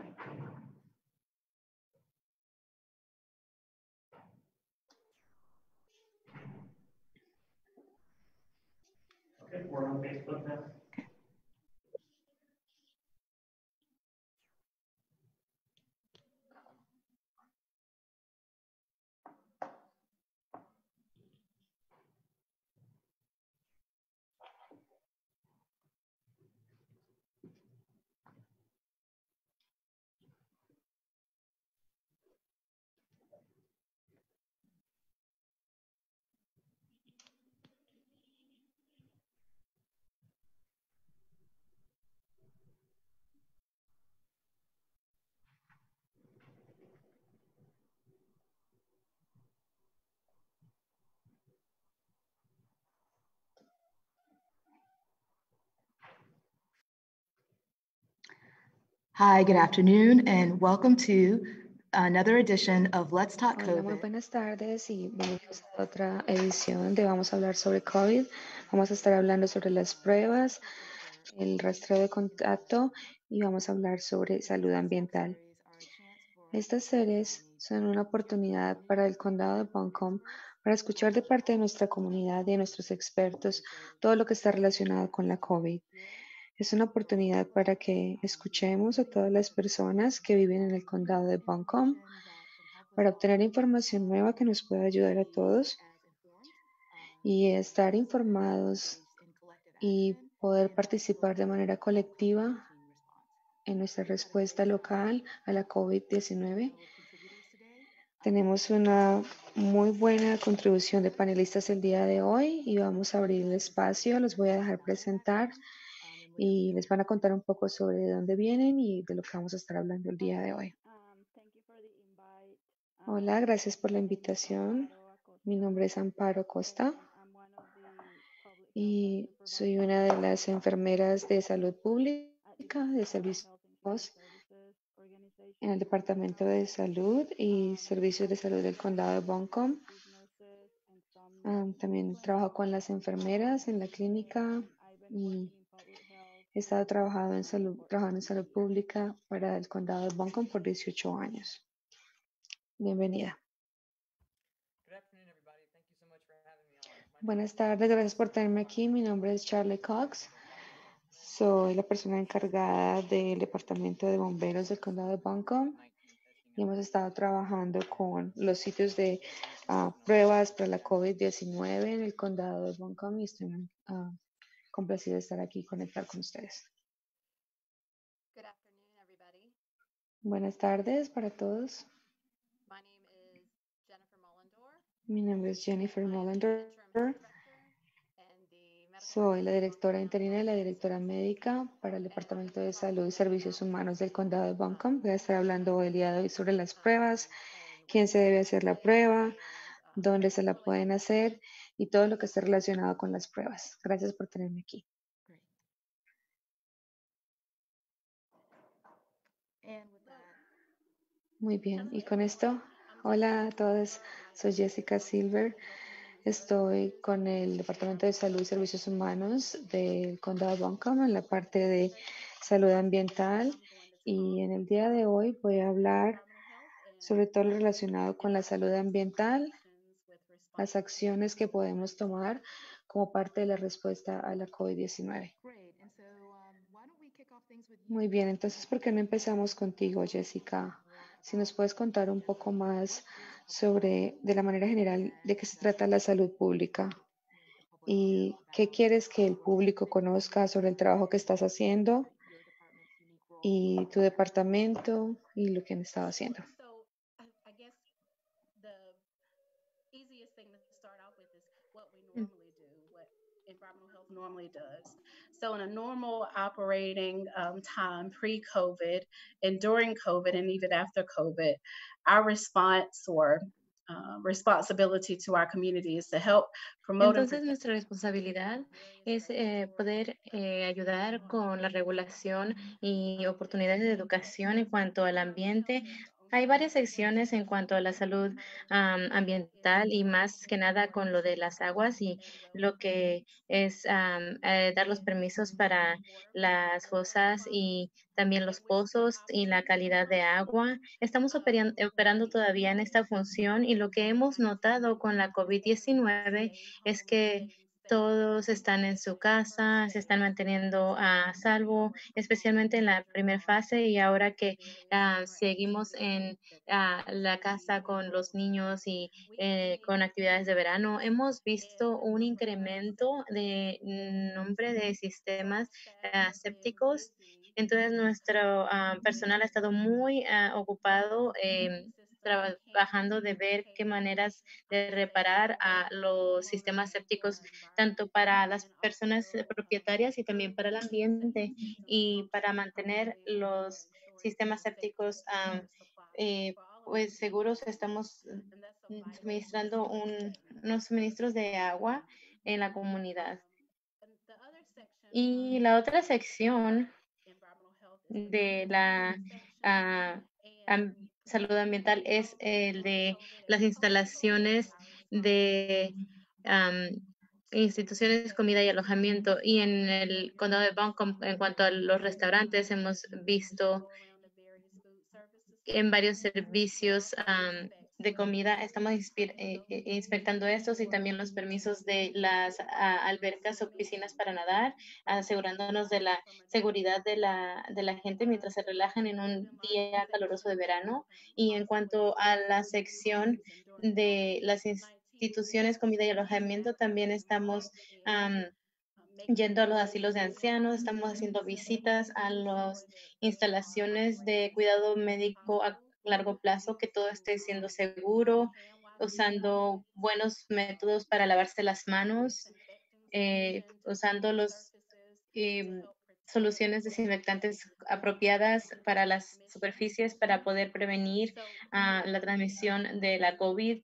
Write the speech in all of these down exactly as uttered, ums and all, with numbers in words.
Okay, we're on Facebook now. Hi, good afternoon, and welcome to another edition of Let's Talk Hola, muy COVID. buenas tardes y bienvenidos a otra edición de Vamos a hablar sobre COVID. Vamos a estar hablando sobre las pruebas, el rastreo de contacto y vamos a hablar sobre salud ambiental. Estas series son una oportunidad para el condado de Buncombe para escuchar de parte de nuestra comunidad y de nuestros expertos todo lo que está relacionado con la COVID. Es una oportunidad para que escuchemos a todas las personas que viven en el condado de Buncombe para obtener información nueva que nos pueda ayudar a todos y estar informados y poder participar de manera colectiva en nuestra respuesta local a la COVID diecinueve. Tenemos una muy buena contribución de panelistas el día de hoy y vamos a abrir el espacio. Los voy a dejar presentar y les van a contar un poco sobre de dónde vienen y de lo que vamos a estar hablando el día de hoy. Hola, gracias por la invitación. Mi nombre es Amparo Costa y soy una de las enfermeras de salud pública de servicios en el Departamento de Salud y Servicios de Salud del Condado de Buncombe. Um, también trabajo con las enfermeras en la clínica y he estado trabajando en salud, trabajando en salud pública para el Condado de Buncombe por dieciocho años. Bienvenida. Buenas tardes, gracias por tenerme aquí. Mi nombre es Charlie Cox. Soy la persona encargada del Departamento de Bomberos del Condado de Buncombe y hemos estado trabajando con los sitios de uh, pruebas para la COVID diecinueve en el Condado de Buncombe y estoy uh, complacida de estar aquí y conectar con ustedes. Buenas tardes para todos. Mi nombre es Jennifer Mollendor. Soy la directora interina y la directora médica para el Departamento de Salud y Servicios Humanos del Condado de Buncombe. Voy a estar hablando el día de hoy sobre las pruebas, quién se debe hacer la prueba, dónde se la pueden hacer y todo lo que esté relacionado con las pruebas. Gracias por tenerme aquí. Muy bien, y con esto, hola a todos, soy Jessica Silver. Estoy con el Departamento de Salud y Servicios Humanos del Condado de Buncombe en la parte de salud ambiental y en el día de hoy voy a hablar sobre todo lo relacionado con la salud ambiental, las acciones que podemos tomar como parte de la respuesta a la COVID diecinueve. Muy bien, entonces, ¿por qué no empezamos contigo, Jessica? Si nos puedes contar un poco más sobre, de la manera general, de qué se trata la salud pública y qué quieres que el público conozca sobre el trabajo que estás haciendo y tu departamento y lo que han estado haciendo. Normally does. So in a normal operating um, time pre-COVID and during COVID and even after COVID, our response or uh, responsibility to our community is to help promote. Entonces, nuestra responsabilidad es eh, poder eh, ayudar con la regulación y oportunidades de educación en cuanto al ambiente Hay varias secciones en cuanto a la salud am, ambiental y más que nada con lo de las aguas y lo que es am, eh, dar los permisos para las fosas y también los pozos y la calidad de agua. Estamos operian- operando todavía en esta función y lo que hemos notado con la COVID diecinueve es que todos están en su casa, se están manteniendo a salvo, especialmente en la primera fase y ahora que ah, seguimos en ah, la casa con los niños y eh, con actividades de verano, hemos visto un incremento de nombre de sistemas ah, sépticos. Entonces, nuestro ah, personal ha estado muy ah, ocupado em, trabajando de ver qué maneras de reparar a los sistemas sépticos, tanto para las personas eh, propietarias y también para el ambiente, y para mantener los sistemas sépticos am, eh, pues seguros. Estamos mm, suministrando un- unos suministros de agua en la comunidad. Y la otra sección de la ah, am- salud ambiental es el de las instalaciones de am, instituciones, comida y alojamiento. Y en el condado de Buncombe, en cuanto a los restaurantes, hemos visto en varios servicios am, de comida. Estamos inspir- eh, eh, inspectando estos y también los permisos de las ah, albercas o piscinas para nadar, asegurándonos de la seguridad de la, de la gente mientras se relajan en un día caluroso de verano. Y en cuanto a la sección de las instituciones, comida y alojamiento, también estamos am, yendo a los asilos de ancianos, estamos haciendo visitas a las instalaciones de cuidado médico a largo plazo, que todo esté siendo seguro, usando buenos métodos para lavarse las manos, eh, usando los em, soluciones desinfectantes apropiadas para las superficies para poder prevenir ah, la transmisión de la COVID.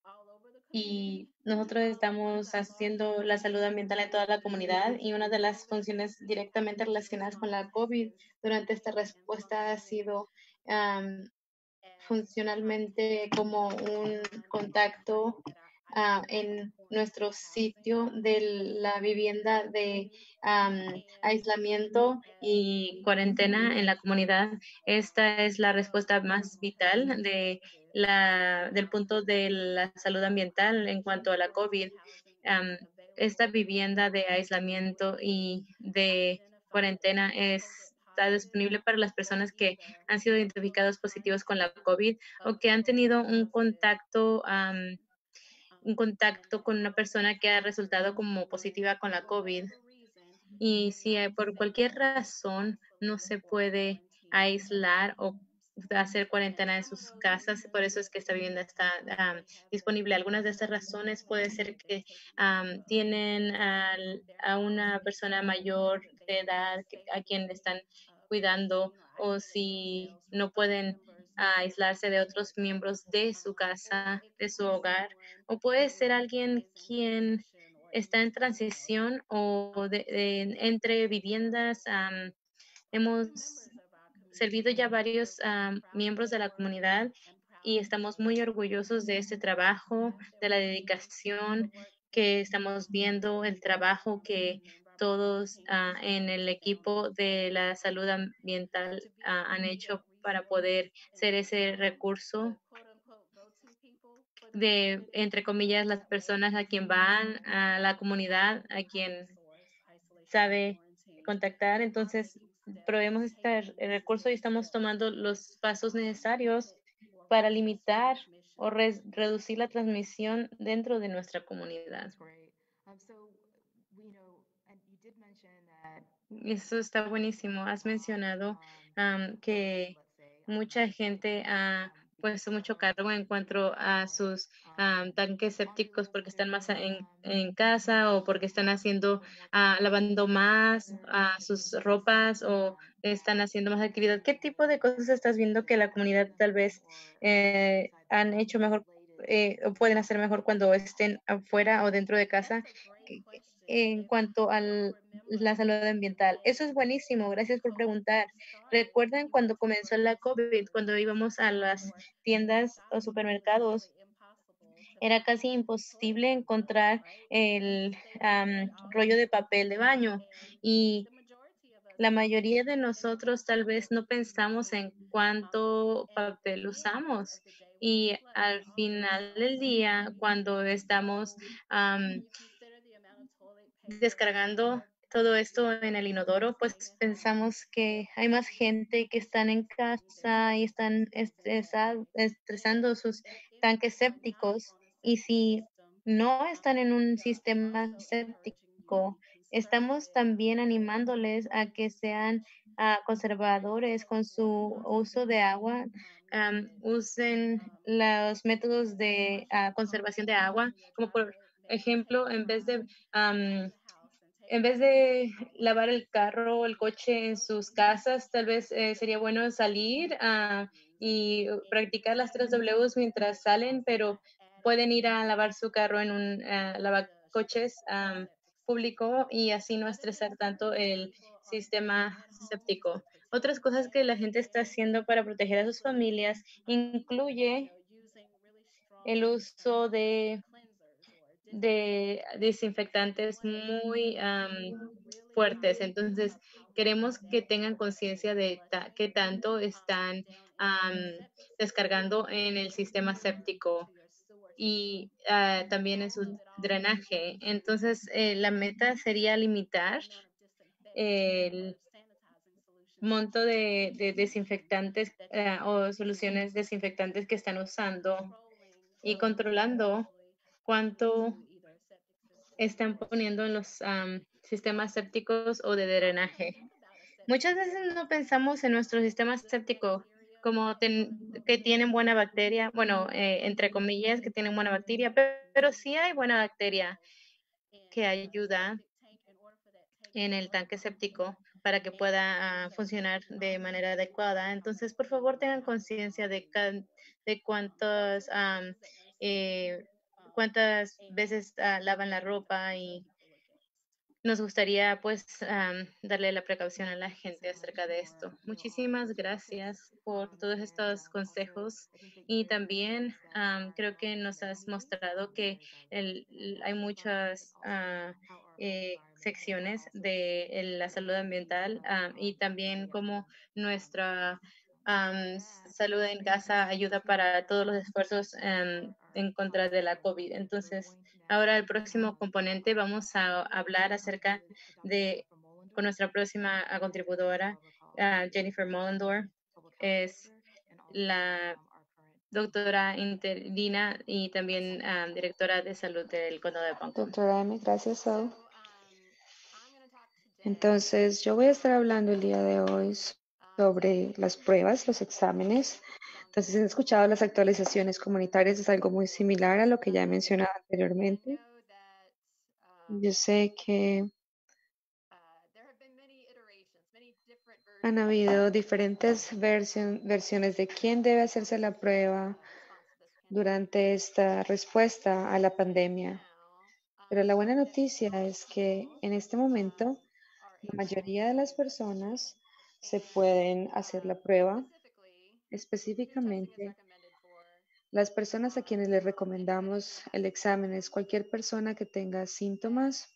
Y nosotros estamos haciendo la salud ambiental en toda la comunidad, y una de las funciones directamente relacionadas con la COVID durante esta respuesta ha sido am, funcionalmente como un contacto ah, en nuestro sitio de la vivienda de am, aislamiento y cuarentena en la comunidad. Esta es la respuesta más vital de la, del punto de la salud ambiental en cuanto a la COVID. Am, esta vivienda de aislamiento y de cuarentena es- está disponible para las personas que han sido identificados positivos con la COVID o que han tenido un contacto, am, un contacto con una persona que ha resultado como positiva con la COVID. Y si eh, por cualquier razón no se puede aislar o hacer cuarentena en sus casas, por eso es que esta vivienda está am, disponible. Algunas de estas razones puede ser que am, tienen al- a una persona mayor de edad que- a quien le están cuidando, o si no pueden aislarse de otros miembros de su casa, de su hogar, o puede ser alguien quien está en transición o de- de- entre viviendas. Am, hemos servido ya varios am, miembros de la comunidad y estamos muy orgullosos de este trabajo, de la dedicación que estamos viendo, el trabajo que todos ah, en el equipo de la salud ambiental ah, han hecho para poder ser ese recurso de, entre comillas, las personas a quien van, a la comunidad, a quien sabe contactar. Entonces, proveemos este re- recurso y estamos tomando los pasos necesarios para limitar o res- reducir la transmisión dentro de nuestra comunidad. That's great. Um, so, we know, and you did mention that Eso está buenísimo. Has mencionado um, am, que let's say, um, mucha gente ha um, puesto mucho cargo en cuanto a sus am, tanques sépticos porque están más a- en, en casa o porque están haciendo, ah, lavando más ah, sus ropas o están haciendo más actividad. ¿Qué tipo de cosas estás viendo que la comunidad tal vez eh, han hecho mejor eh, o pueden hacer mejor cuando estén afuera o dentro de casa? en cuanto a la salud ambiental? Eso es buenísimo, gracias por preguntar. ¿Recuerdan cuando comenzó la COVID, cuando íbamos a las tiendas o supermercados? Era casi imposible encontrar el am, rollo de papel de baño y la mayoría de nosotros tal vez no pensamos en cuánto papel usamos. Y al final del día, cuando estamos am, descargando todo esto en el inodoro, pues pensamos que hay más gente que están en casa y están estresa- estresando sus tanques sépticos. Y si no están en un sistema séptico, estamos también animándoles a que sean ah, conservadores con su uso de agua. Am, usen los métodos de ah, conservación de agua, como por ejemplo, en vez de am, en vez de lavar el carro o el coche en sus casas, tal vez eh, sería bueno salir ah, y practicar las tres Ws mientras salen, pero pueden ir a lavar su carro en un ah, lavacoches am, público y así no estresar tanto el sistema séptico. Otras cosas que la gente está haciendo para proteger a sus familias incluye el uso de de desinfectantes muy am, fuertes. Entonces, queremos que tengan conciencia de ta- qué tanto están am, descargando en el sistema séptico y ah, también en su drenaje. Entonces, eh, la meta sería limitar el monto de, de desinfectantes ah, o soluciones desinfectantes que están usando y controlando cuánto están poniendo en los am, sistemas sépticos o de drenaje. Muchas veces no pensamos en nuestro sistema séptico como ten- que tienen buena bacteria, bueno, eh, entre comillas, que tienen buena bacteria, pe- pero, sí hay buena bacteria que ayuda en el tanque séptico para que pueda ah, funcionar de manera adecuada. Entonces, por favor, tengan conciencia de, can- de cuántos, am, eh, cuántas veces ah, lavan la ropa y nos gustaría pues am, darle la precaución a la gente acerca de esto. Muchísimas gracias por todos estos consejos y también am, creo que nos has mostrado que el- l- hay muchas ah, eh, secciones de el- la salud ambiental am, y también cómo nuestra am, s- salud en casa ayuda para todos los esfuerzos em, en contra de la COVID. Entonces, ahora el próximo componente vamos a hablar acerca de con nuestra próxima ah, contribuidora, ah, Jennifer Mollendor. Es la doctora interina y también ah, directora de salud del condado de Buncombe. Doctora M, gracias, Saul. Entonces, yo voy a estar hablando el día de hoy sobre las pruebas, los exámenes. Entonces, si han escuchado las actualizaciones comunitarias, es algo muy similar a lo que ya he mencionado anteriormente. Yo sé que han habido diferentes versión- versiones de quién debe hacerse la prueba durante esta respuesta a la pandemia. Pero la buena noticia es que en este momento la mayoría de las personas se pueden hacer la prueba. Específicamente, las personas a quienes les recomendamos el examen es cualquier persona que tenga síntomas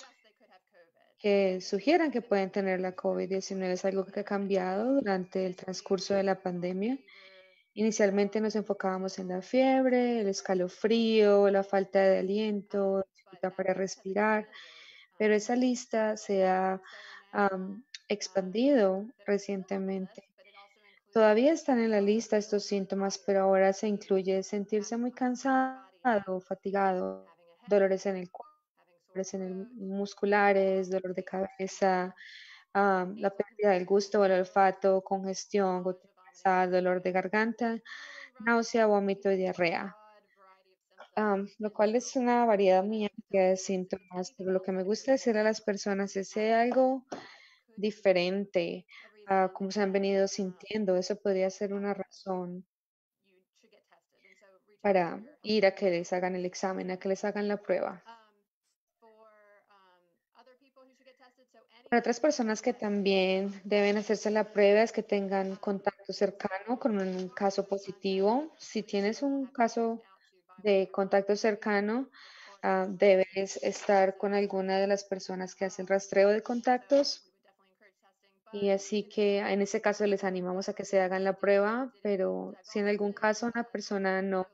que sugieran que pueden tener la COVID diecinueve. Es algo que ha cambiado durante el transcurso de la pandemia. Inicialmente nos enfocábamos en la fiebre, el escalofrío, la falta de aliento, dificultad para respirar, pero esa lista se ha am, expandido recientemente. Todavía están en la lista estos síntomas, pero ahora se incluye sentirse muy cansado, fatigado, dolores en el cuerpo, dolores en el musculares, dolor de cabeza, am, la pérdida del gusto o el olfato, congestión, goteo nasal, dolor de garganta, náusea, vómito y diarrea. Am, lo cual es una variedad muy amplia de síntomas, pero lo que me gusta decir a las personas es si hay algo diferente a cómo se han venido sintiendo, eso podría ser una razón para ir a que les hagan el examen, a que les hagan la prueba. Para otras personas que también deben hacerse la prueba es que tengan contacto cercano con un caso positivo. Si tienes un caso de contacto cercano, ah, debes estar con alguna de las personas que hace el rastreo de contactos. Y así que en ese caso les animamos a que se hagan la prueba, pero si en algún caso una persona no,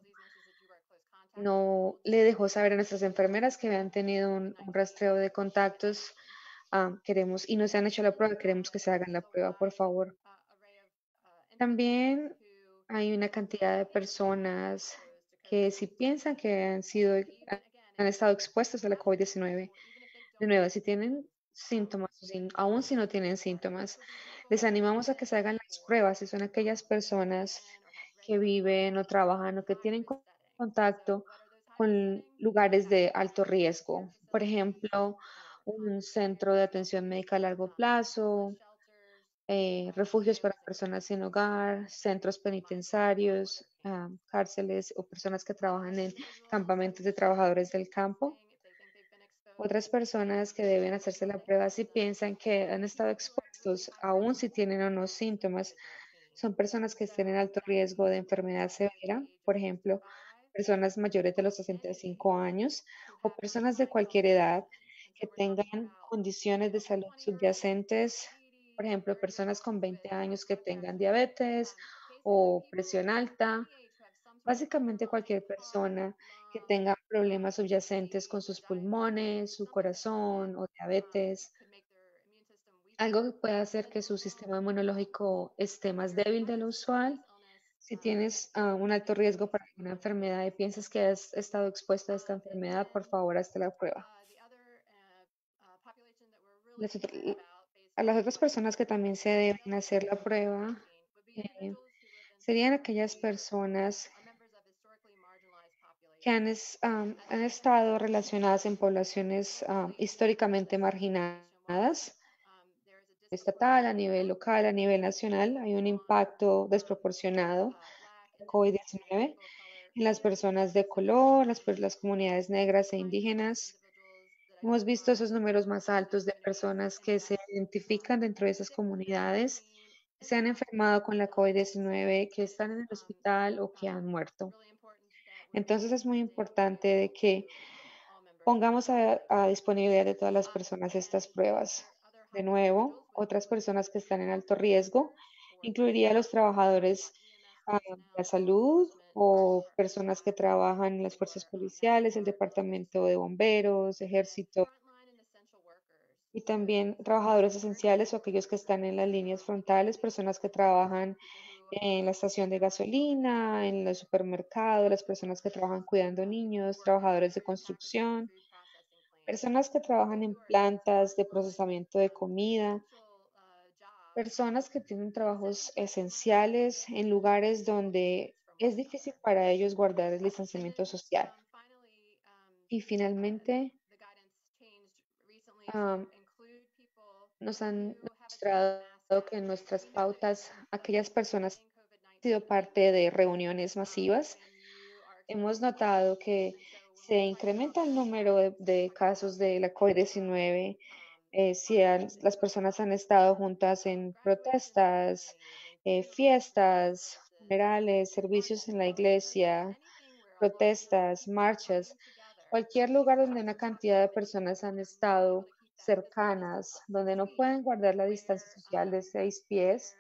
no le dejó saber a nuestras enfermeras que habían tenido un, un rastreo de contactos, ah, queremos y no se han hecho la prueba, queremos que se hagan la prueba, por favor. También hay una cantidad de personas que si piensan que han sido, han estado expuestos a la COVID diecinueve, de nuevo, si tienen síntomas, o si- aún si no tienen síntomas, les animamos a que se hagan las pruebas. Si son aquellas personas que viven o trabajan o que tienen co- contacto con lugares de alto riesgo. Por ejemplo, un centro de atención médica a largo plazo, eh, refugios para personas sin hogar, centros penitenciarios, ah, cárceles o personas que trabajan en campamentos de trabajadores del campo. Otras personas que deben hacerse la prueba si piensan que han estado expuestos, aún si tienen o no síntomas, son personas que estén en alto riesgo de enfermedad severa, por ejemplo, personas mayores de los sesenta y cinco años o personas de cualquier edad que tengan condiciones de salud subyacentes, por ejemplo, personas con veinte años que tengan diabetes o presión alta. Básicamente cualquier persona que tenga problemas subyacentes con sus pulmones, su corazón o diabetes, algo que puede hacer que su sistema inmunológico esté más débil de lo usual. Si tienes ah, un alto riesgo para una enfermedad y piensas que has estado expuesto a esta enfermedad, por favor, hazte la prueba. Las otr- a las otras personas que también se deben hacer la prueba eh, serían aquellas personas que han, es- am, han estado relacionadas en poblaciones am, históricamente marginadas, estatal, a nivel local, a nivel nacional. Hay un impacto desproporcionado de COVID diecinueve en las personas de color, las, per- las comunidades negras e indígenas. Hemos visto esos números más altos de personas que se identifican dentro de esas comunidades, que se han enfermado con la COVID diecinueve, que están en el hospital o que han muerto. Entonces es muy importante de que pongamos a, a disponibilidad de todas las personas estas pruebas. De nuevo, otras personas que están en alto riesgo, incluiría a los trabajadores ah, de la salud o personas que trabajan en las fuerzas policiales, el departamento de bomberos, ejército, y también trabajadores esenciales o aquellos que están en las líneas frontales, personas que trabajan en la estación de gasolina, en el supermercado, las personas que trabajan cuidando niños, trabajadores de construcción, personas que trabajan en plantas de procesamiento de comida, personas que tienen trabajos esenciales en lugares donde es difícil para ellos guardar el distanciamiento social. Y finalmente, am, nos han demostrado que en nuestras pautas, aquellas personas que han sido parte de reuniones masivas, hemos notado que se incrementa el número de, de casos de la COVID diecinueve eh, si han- las personas han estado juntas en protestas, eh, fiestas, funerales, servicios en la iglesia, protestas, marchas, cualquier lugar donde una cantidad de personas han estado cercanas, donde no pueden guardar la distancia social de seis pies,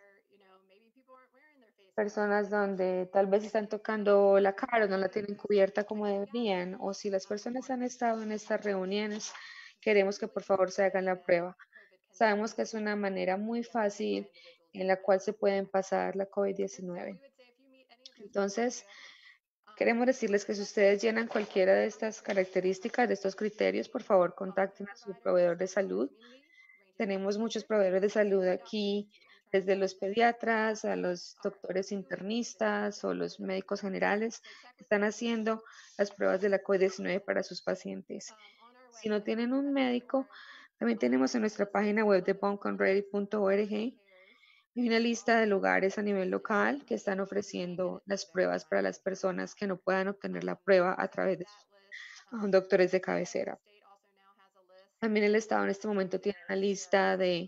personas donde tal vez están tocando la cara o no la tienen cubierta como deberían, o si las personas han estado en estas reuniones, queremos que por favor se hagan la prueba. Sabemos que es una manera muy fácil en la cual se pueden pasar la COVID diecinueve. Entonces, queremos decirles que si ustedes llenan cualquiera de estas características, de estos criterios, por favor contacten a su proveedor de salud. Tenemos muchos proveedores de salud aquí, desde los pediatras a los doctores internistas o los médicos generales que están haciendo las pruebas de la COVID diecinueve para sus pacientes. Si no tienen un médico, también tenemos en nuestra página web de buncomready punto org una lista de lugares a nivel local que están ofreciendo las pruebas para las personas que no puedan obtener la prueba a través de sus ah, doctores de cabecera. También el Estado en este momento tiene una lista de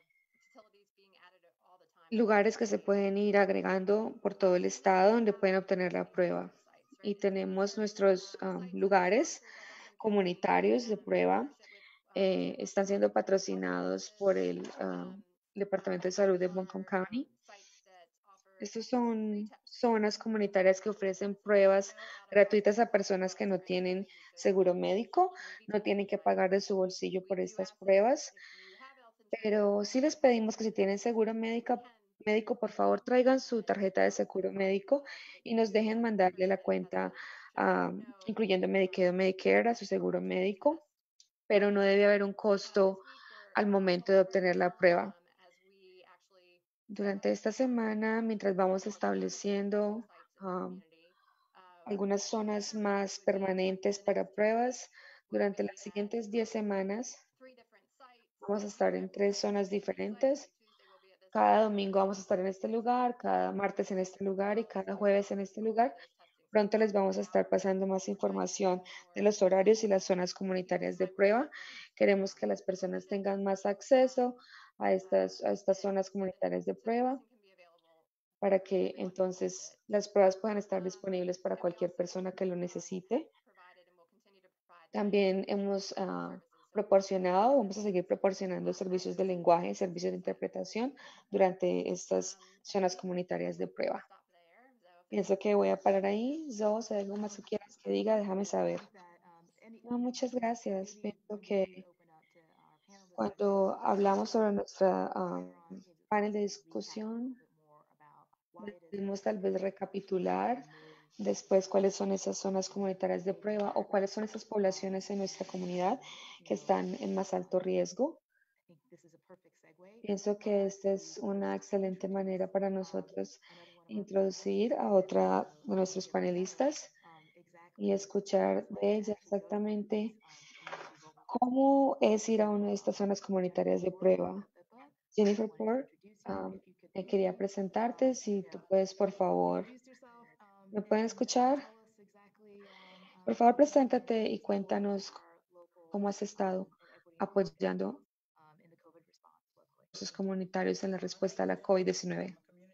lugares que se pueden ir agregando por todo el estado donde pueden obtener la prueba. Y tenemos nuestros um, lugares comunitarios de prueba. Eh, están siendo patrocinados por el uh, Departamento de Salud de Buncombe County. Estos son zonas comunitarias que ofrecen pruebas gratuitas a personas que no tienen seguro médico, no tienen que pagar de su bolsillo por estas pruebas, pero sí les pedimos que si tienen seguro médico, médico, por favor traigan su tarjeta de seguro médico y nos dejen mandarle la cuenta, ah, incluyendo Medicaid o Medicare, a su seguro médico, pero no debe haber un costo al momento de obtener la prueba. Durante esta semana, mientras vamos estableciendo um, algunas zonas más permanentes para pruebas, durante las siguientes diez semanas vamos a estar en tres zonas diferentes. Cada domingo vamos a estar en este lugar, cada martes en este lugar y cada jueves en este lugar. Pronto les vamos a estar pasando más información de los horarios y las zonas comunitarias de prueba. Queremos que las personas tengan más acceso a estas, a estas zonas comunitarias de prueba para que entonces las pruebas puedan estar disponibles para cualquier persona que lo necesite. También hemos uh, proporcionado, vamos a seguir proporcionando servicios de lenguaje, servicios de interpretación durante estas zonas comunitarias de prueba. Pienso que voy a parar ahí. Zoe, si hay algo más que quieras que diga, déjame saber. No, muchas gracias. Pienso que cuando hablamos sobre nuestra um, panel de discusión, debemos tal vez recapitular después cuáles son esas zonas comunitarias de prueba o cuáles son esas poblaciones en nuestra comunidad que están en más alto riesgo. Pienso que esta es una excelente manera para nosotros introducir a otra de nuestros panelistas y escuchar de ella exactamente cómo es ir a una de estas zonas comunitarias de prueba. Jennifer Port, um, me quería presentarte, si tú puedes, por favor, ¿me pueden escuchar? Por favor, preséntate y cuéntanos cómo has estado apoyando a sus comunitarios en la respuesta a la COVID diecinueve.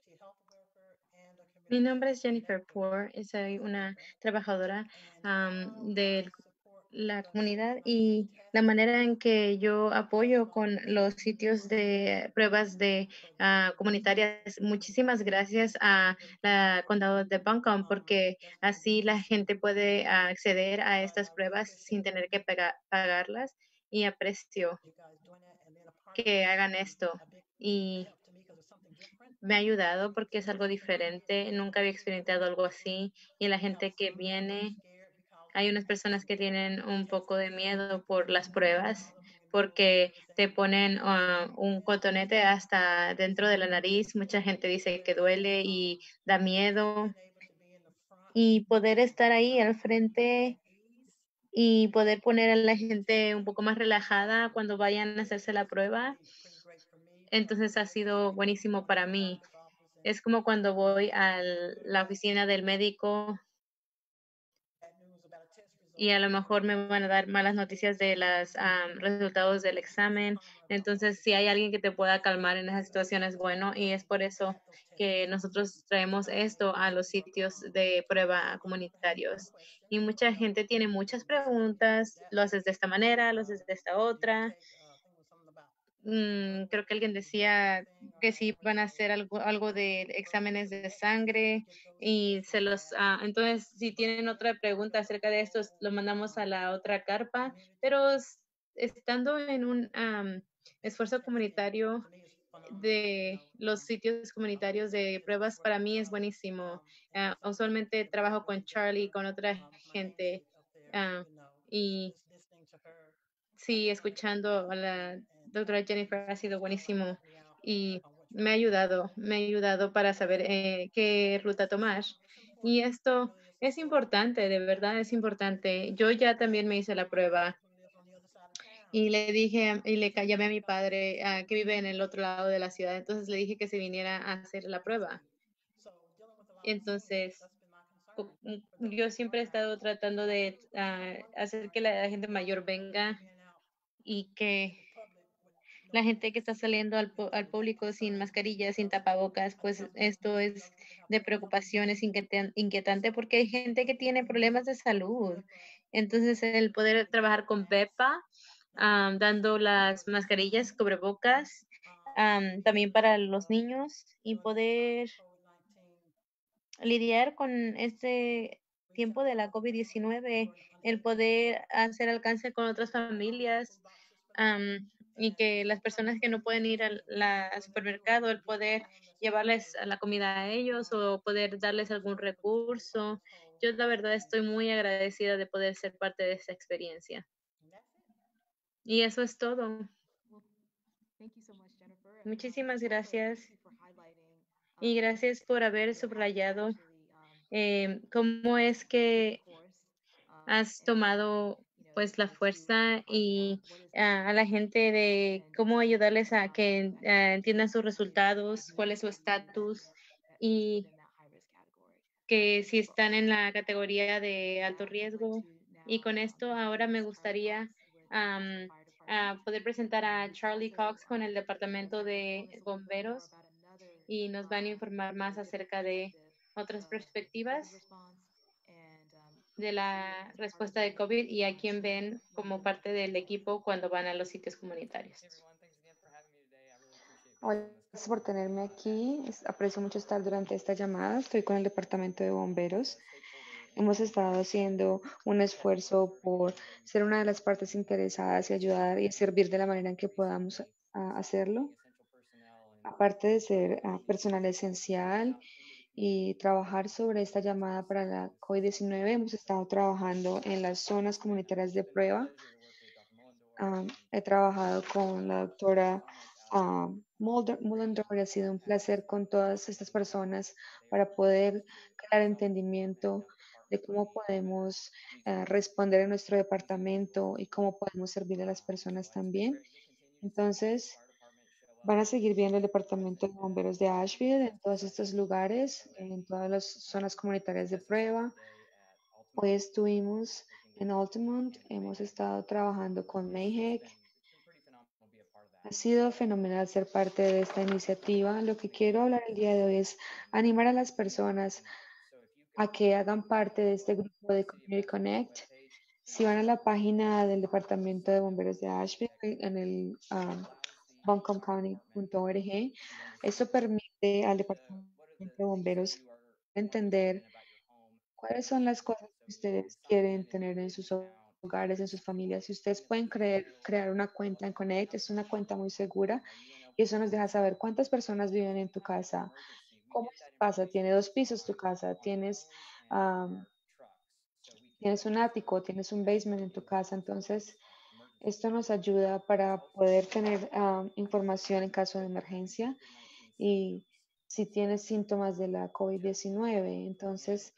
Mi nombre es Jennifer Poor y soy una trabajadora um, de la comunidad y la manera en que yo apoyo con los sitios de pruebas de uh, comunitarias. Muchísimas gracias a la condado de Buncombe porque así la gente puede uh, acceder a estas pruebas sin tener que paga pagarlas y aprecio que hagan esto. Y me ha ayudado porque es algo diferente. Nunca había experimentado algo así. Y la gente que viene, hay unas personas que tienen un poco de miedo por las pruebas porque te ponen uh, un cotonete hasta dentro de la nariz. Mucha gente dice que duele y da miedo. Y poder estar ahí al frente y poder poner a la gente un poco más relajada cuando vayan a hacerse la prueba. Entonces ha sido buenísimo para mí. Es como cuando voy a la oficina del médico y a lo mejor me van a dar malas noticias de los resultados del examen. Entonces, si hay alguien que te pueda calmar en esa situación es bueno y es por eso que nosotros traemos esto a los sitios de prueba comunitarios. Y mucha gente tiene muchas preguntas, lo haces de esta manera, lo haces de esta otra. Mm, creo que alguien decía que si iban a hacer algo, algo de exámenes de sangre y se los, ah, entonces si tienen otra pregunta acerca de esto, lo mandamos a la otra carpa, pero s- estando en un am, esfuerzo comunitario de los sitios comunitarios de pruebas para mí es buenísimo. Ah, usualmente trabajo con Charlie, con otra gente ah, y sí, escuchando a la doctora Jennifer ha sido buenísimo y me ha ayudado, me ha ayudado para saber eh, qué ruta tomar. Y esto es importante, de verdad es importante. Yo ya también me hice la prueba y le dije, y le ca- llamé a mi padre ah, que vive en el otro lado de la ciudad, entonces le dije que se viniera a hacer la prueba. Entonces, co- mm, yo siempre he estado tratando de ah, hacer que la gente mayor venga y que la gente que está saliendo al, pu- al público sin mascarilla, sin tapabocas, pues esto es de preocupación, es inquietan- inquietante porque hay gente que tiene problemas de salud. Entonces, el poder trabajar con Pepa, am, dando las mascarillas, cubrebocas, am, también para los niños y poder lidiar con este tiempo de la COVID diecinueve, el poder hacer alcance con otras familias, am, y que las personas que no pueden ir al la- al supermercado, el poder llevarles a la comida a ellos o poder darles algún recurso. Yo la verdad estoy muy agradecida de poder ser parte de esta experiencia. Y eso es todo. Well, thank you so much, Jennifer. And um, Muchísimas also, gracias thank you for highlighting y um, gracias por haber you know, how you've subrayado actually um, em, cómo es stayed the que course um, has and tomado you know pues la tried to fuerza unpack y what is ah, a going la on gente um, de and cómo to ayudarles a provide que effective ah, entiendan sus to the resultados, cuál es su community who estatus that is y within that high risk category. Um, que thank si you for están all en of la that. categoría And de with alto that, I'd like riesgo. to Y now con um, esto ahora me introduce Charlie gustaría Cox with the Asheville am, Fire Department, a poder presentar um, a who's Charlie also Cox con um, el Departamento going to inform de us a little bit more Bomberos about another y nos van a um, informar you know, más different acerca de perspective otras of COVID perspectivas response and um, de who, la as part of respuesta de their COVID y a response, quién ven might como be looking parte del for. equipo cuando van a los sitios comunitarios. Hola, gracias por tenerme aquí. Es- Aprecio mucho estar durante esta llamada. Estoy con el Departamento de Bomberos. Hemos estado haciendo un esfuerzo por ser una de las partes interesadas y ayudar y servir de la manera en que podamos ah, hacerlo. Aparte de ser ah, personal esencial y trabajar sobre esta llamada para la COVID diecinueve, hemos estado trabajando en las zonas comunitarias de prueba. Am, he trabajado con la doctora um, Mulder- Mullendorf y ha sido un placer con todas estas personas para poder crear entendimiento de cómo podemos eh, responder en nuestro departamento y cómo podemos servir a las personas también. Entonces, van a seguir viendo el departamento de bomberos de Asheville en todos estos lugares, en todas las zonas comunitarias de prueba. Hoy estuvimos en Altamont, hemos estado trabajando con Mayhec. Ha sido fenomenal ser parte de esta iniciativa. Lo que quiero hablar el día de hoy es animar a las personas a que hagan parte de este grupo de Community Connect. Si van a la página del Departamento de Bomberos de Asheville en el um, buncombe county punto org, esto permite al Departamento de Bomberos entender cuáles son las cosas que ustedes quieren tener en sus hogares, en sus familias. Si ustedes pueden creer, crear una cuenta en Connect, es una cuenta muy segura y eso nos deja saber cuántas personas viven en tu casa, cómo es tu casa, tiene dos pisos tu casa, tienes, um, tienes un ático, tienes un basement en tu casa. Entonces, esto nos ayuda para poder tener um, información en caso de emergencia y si tienes síntomas de la COVID diecinueve. Entonces,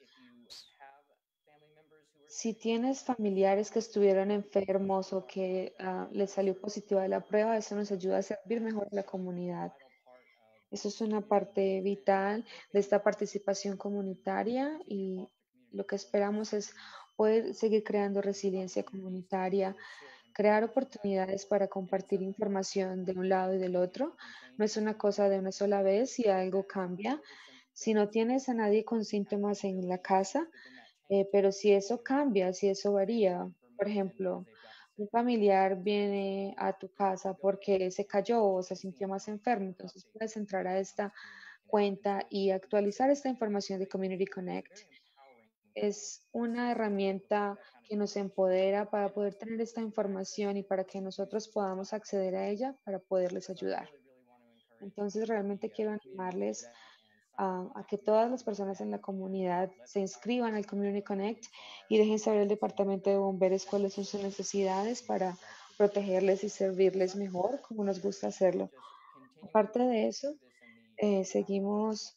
si tienes familiares que estuvieron enfermos o que ah, les salió positiva de la prueba, eso nos ayuda a servir mejor a la comunidad. Eso es una parte vital de esta participación comunitaria y lo que esperamos es poder seguir creando resiliencia comunitaria, crear oportunidades para compartir información de un lado y del otro. No es una cosa de una sola vez y algo cambia. Si no tienes a nadie con síntomas en la casa, eh, pero si eso cambia, si eso varía, por ejemplo, un familiar viene a tu casa porque se cayó o se sintió más enfermo, entonces puedes entrar a esta cuenta y actualizar esta información de Community Connect. Es una herramienta que nos empodera para poder tener esta información y para que nosotros podamos acceder a ella para poderles ayudar. Entonces, realmente quiero animarles a, a que todas las personas en la comunidad se inscriban al Community Connect y dejen saber al Departamento de Bomberos cuáles son sus necesidades para protegerles y servirles mejor, como nos gusta hacerlo. Aparte de eso, eh, seguimos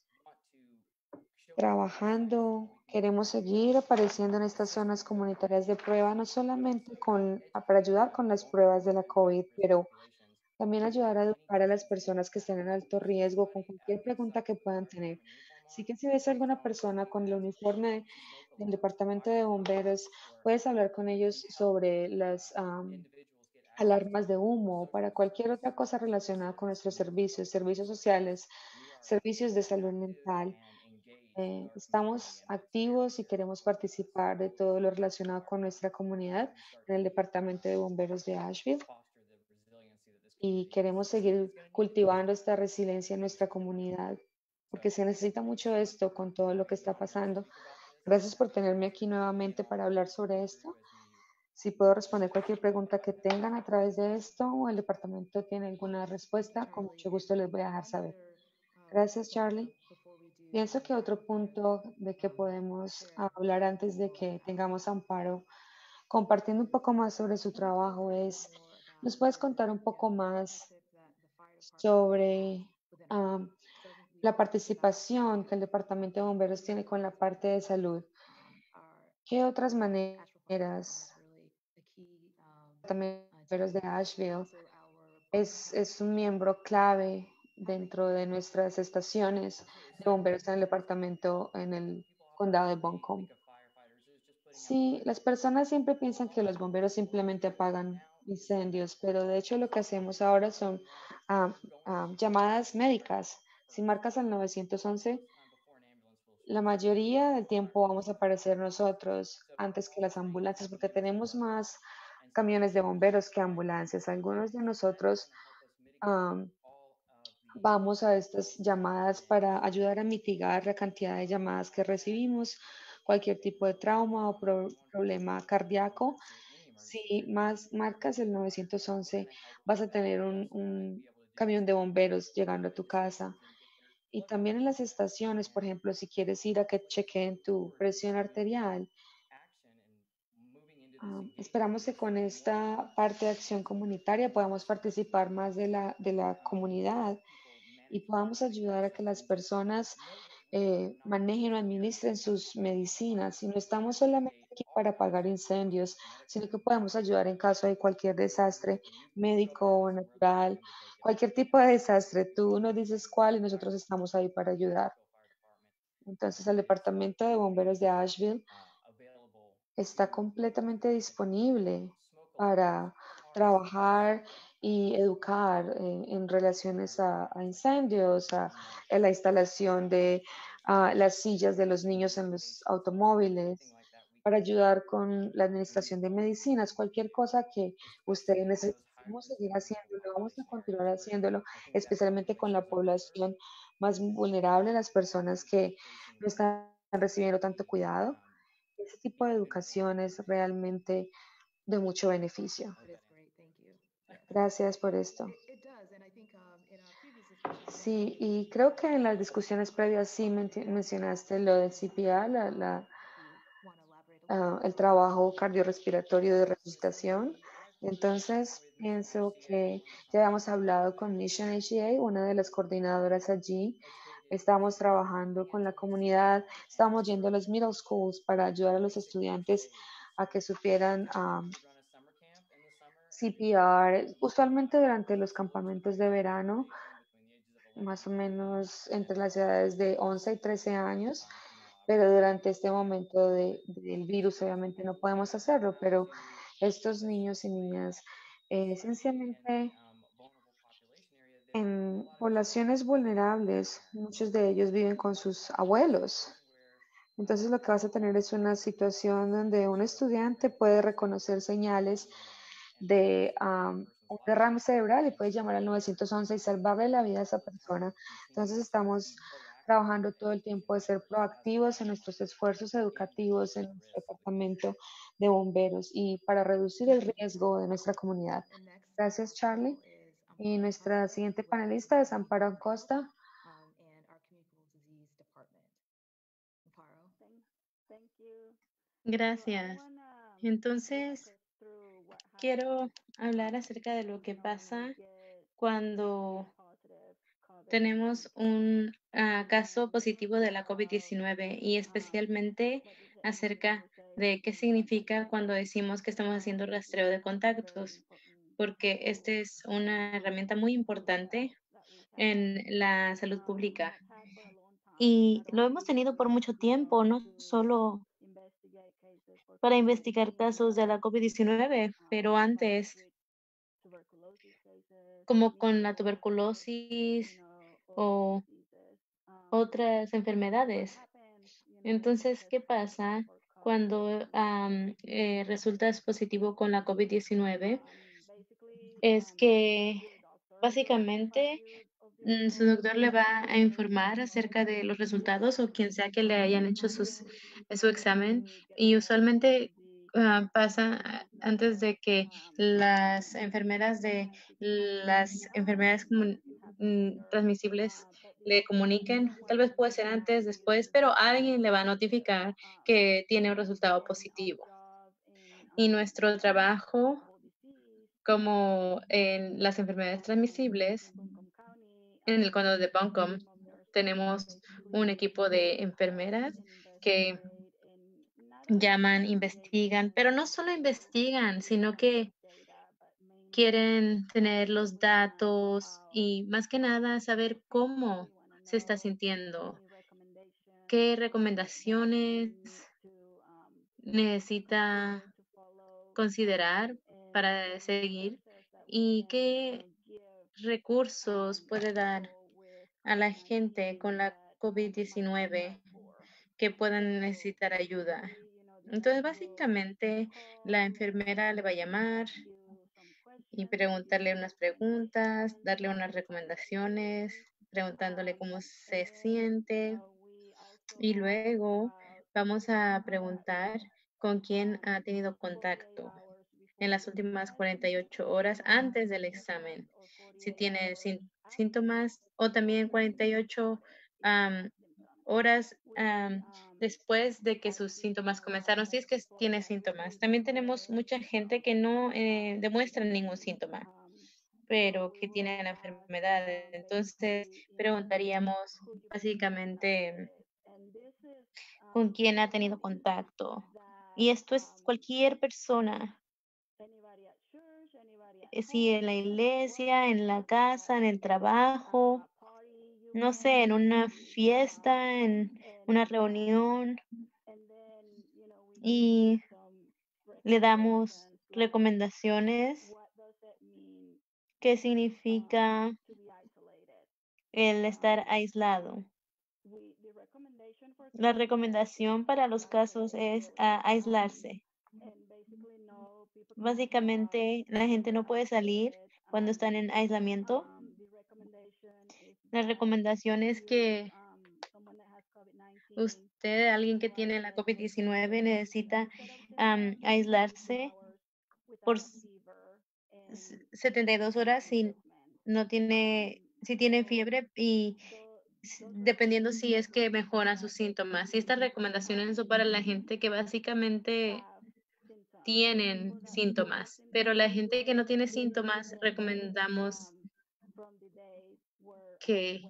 trabajando, queremos seguir apareciendo en estas zonas comunitarias de prueba, no solamente con, para ayudar con las pruebas de la COVID, pero también ayudar a educar a las personas que estén en alto riesgo con cualquier pregunta que puedan tener. Así que si ves a alguna persona con el uniforme del Departamento de Bomberos, puedes hablar con ellos sobre las, am, alarmas de humo o para cualquier otra cosa relacionada con nuestros servicios, servicios sociales, servicios de salud mental. Eh, estamos activos y queremos participar de todo lo relacionado con nuestra comunidad en el Departamento de Bomberos de Asheville y queremos seguir cultivando esta resiliencia en nuestra comunidad porque se necesita mucho esto con todo lo que está pasando. Gracias por tenerme aquí nuevamente para hablar sobre esto. Si puedo responder cualquier pregunta que tengan a través de esto o el departamento tiene alguna respuesta, con mucho gusto les voy a dejar saber. Gracias, Charlie. Pienso que otro punto de que podemos hablar antes de que tengamos Amparo, compartiendo un poco más sobre su trabajo, es, ¿nos puedes contar un poco más sobre am, la participación que el Departamento de Bomberos tiene con la parte de salud? ¿Qué otras maneras también Bomberos de Asheville es, es un miembro clave dentro de nuestras estaciones de bomberos en el departamento, en el condado de Buncombe? Sí, las personas siempre piensan que los bomberos simplemente apagan incendios, pero de hecho lo que hacemos ahora son ah, ah, llamadas médicas. Si marcas al nueve once, la mayoría del tiempo vamos a aparecer nosotros antes que las ambulancias, porque tenemos más camiones de bomberos que ambulancias. Algunos de nosotros am, vamos a estas llamadas para ayudar a mitigar la cantidad de llamadas que recibimos, cualquier tipo de trauma o pro- problema cardíaco. Si más marcas el nueve once, vas a tener un, un camión de bomberos llegando a tu casa. Y también en las estaciones, por ejemplo, si quieres ir a que chequeen tu presión arterial, ah, esperamos que con esta parte de acción comunitaria podamos participar más de la, de la comunidad y podamos ayudar a que las personas eh, manejen o administren sus medicinas. Y no estamos solamente aquí para apagar incendios, sino que podemos ayudar en caso de cualquier desastre médico o natural, cualquier tipo de desastre. Tú nos dices cuál y nosotros estamos ahí para ayudar. Entonces, el Departamento de Bomberos de Asheville está completamente disponible para trabajar y educar eh, en relaciones a, a incendios, a, a la instalación de ah, las sillas de los niños en los automóviles, para ayudar con la administración de medicinas, cualquier cosa que ustedes necesiten. Vamos a seguir haciéndolo, vamos a continuar haciéndolo, especialmente con la población más vulnerable, las personas que no están recibiendo tanto cuidado. Ese tipo de educación es realmente de mucho beneficio. Gracias por esto. Sí, y creo que en las discusiones previas sí menti- mencionaste lo del C P R, la- la, ah, el trabajo cardiorrespiratorio de resucitación. Entonces, pienso que ya habíamos hablado con Mission H E A, una de las coordinadoras allí. Estamos trabajando con la comunidad, estamos yendo a los middle schools para ayudar a los estudiantes a que supieran um, C P R, usualmente durante los campamentos de verano, más o menos entre las edades de once y trece años, pero durante este momento de- del virus obviamente no podemos hacerlo, pero estos niños y niñas eh, esencialmente en poblaciones vulnerables, muchos de ellos viven con sus abuelos. Entonces lo que vas a tener es una situación donde un estudiante puede reconocer señales de am, un derrame cerebral y puede llamar al nueve once y salvarle la vida a esa persona. Entonces estamos trabajando todo el tiempo de ser proactivos en nuestros esfuerzos educativos en nuestro departamento de bomberos y para reducir el riesgo de nuestra comunidad. Gracias, Charlie. Y nuestra siguiente panelista es Amparo Acosta. Gracias. Entonces, quiero hablar acerca de lo que pasa cuando tenemos un ah, caso positivo de la COVID diecinueve y especialmente acerca de qué significa cuando decimos que estamos haciendo rastreo de contactos, porque esta es una herramienta muy importante en la salud pública. Y lo hemos tenido por mucho tiempo, no solo para investigar casos de la COVID diecinueve, pero antes como con la tuberculosis o otras enfermedades. Entonces, ¿qué pasa cuando am, eh, resultas positivo con la COVID diecinueve? Es que básicamente mm, su doctor le va a informar acerca de los resultados o quien sea que le hayan hecho sus, eh, su examen y usualmente ah, pasa a- antes de que las enfermeras de las enfermedades comun- mm, transmisibles le comuniquen. Tal vez puede ser antes, después, pero alguien le va a notificar que tiene un resultado positivo. Y nuestro trabajo como en las enfermedades transmisibles, en el condado de Buncombe tenemos un equipo de enfermeras que llaman, investigan, pero no solo investigan, sino que quieren tener los datos y más que nada saber cómo se está sintiendo, qué recomendaciones necesita considerar para seguir y qué recursos puede dar a la gente con la COVID diecinueve que puedan necesitar ayuda. Entonces, básicamente, la enfermera le va a llamar y preguntarle unas preguntas, darle unas recomendaciones, preguntándole cómo se siente y luego vamos a preguntar con quién ha tenido contacto en las últimas cuarenta y ocho horas antes del examen, si tiene sín- síntomas, o también cuarenta y ocho am, horas am, después de que sus síntomas comenzaron, si es que tiene síntomas. También tenemos mucha gente que no eh, demuestra ningún síntoma, pero que tiene la enfermedad. Entonces, preguntaríamos básicamente con quién ha tenido contacto. Y esto es cualquier persona, eh, si en la iglesia, en la casa, en el trabajo, no sé, en una fiesta, en una reunión, y le damos recomendaciones. ¿Qué significa el estar aislado? La recomendación para los casos es ah, aislarse. Básicamente, la gente no puede salir cuando están en aislamiento. La recomendación es que usted, alguien que tiene la COVID diecinueve, necesita am, aislarse por s- s- setenta y dos horas si no tiene, si tiene fiebre y s- dependiendo si es que mejoran sus síntomas. Y estas recomendaciones son para la gente que básicamente tienen síntomas, pero la gente que no tiene síntomas recomendamos que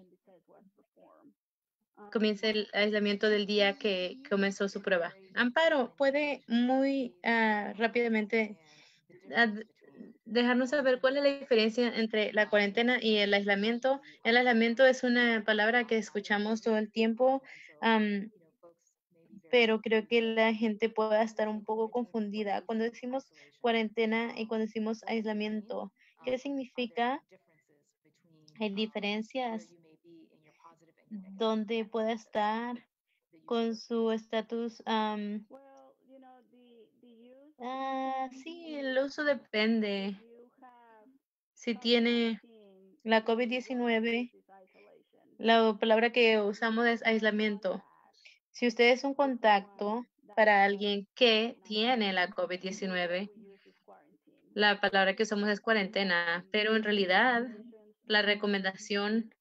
comience el aislamiento del día que comenzó su prueba. Amparo, ¿puede muy ah, rápidamente ah, d- dejarnos saber cuál es la diferencia entre la cuarentena y el aislamiento? El aislamiento es una palabra que escuchamos todo el tiempo, am, pero creo que la gente pueda estar un poco confundida. Cuando decimos cuarentena y cuando decimos aislamiento, ¿qué significa? Hay diferencias donde pueda estar con su estatus. am, ah, sí, el uso depende. Si tiene la COVID diecinueve, la palabra que usamos es aislamiento. Si usted es un contacto para alguien que tiene la COVID diecinueve, la palabra que usamos es cuarentena, pero en realidad la recomendación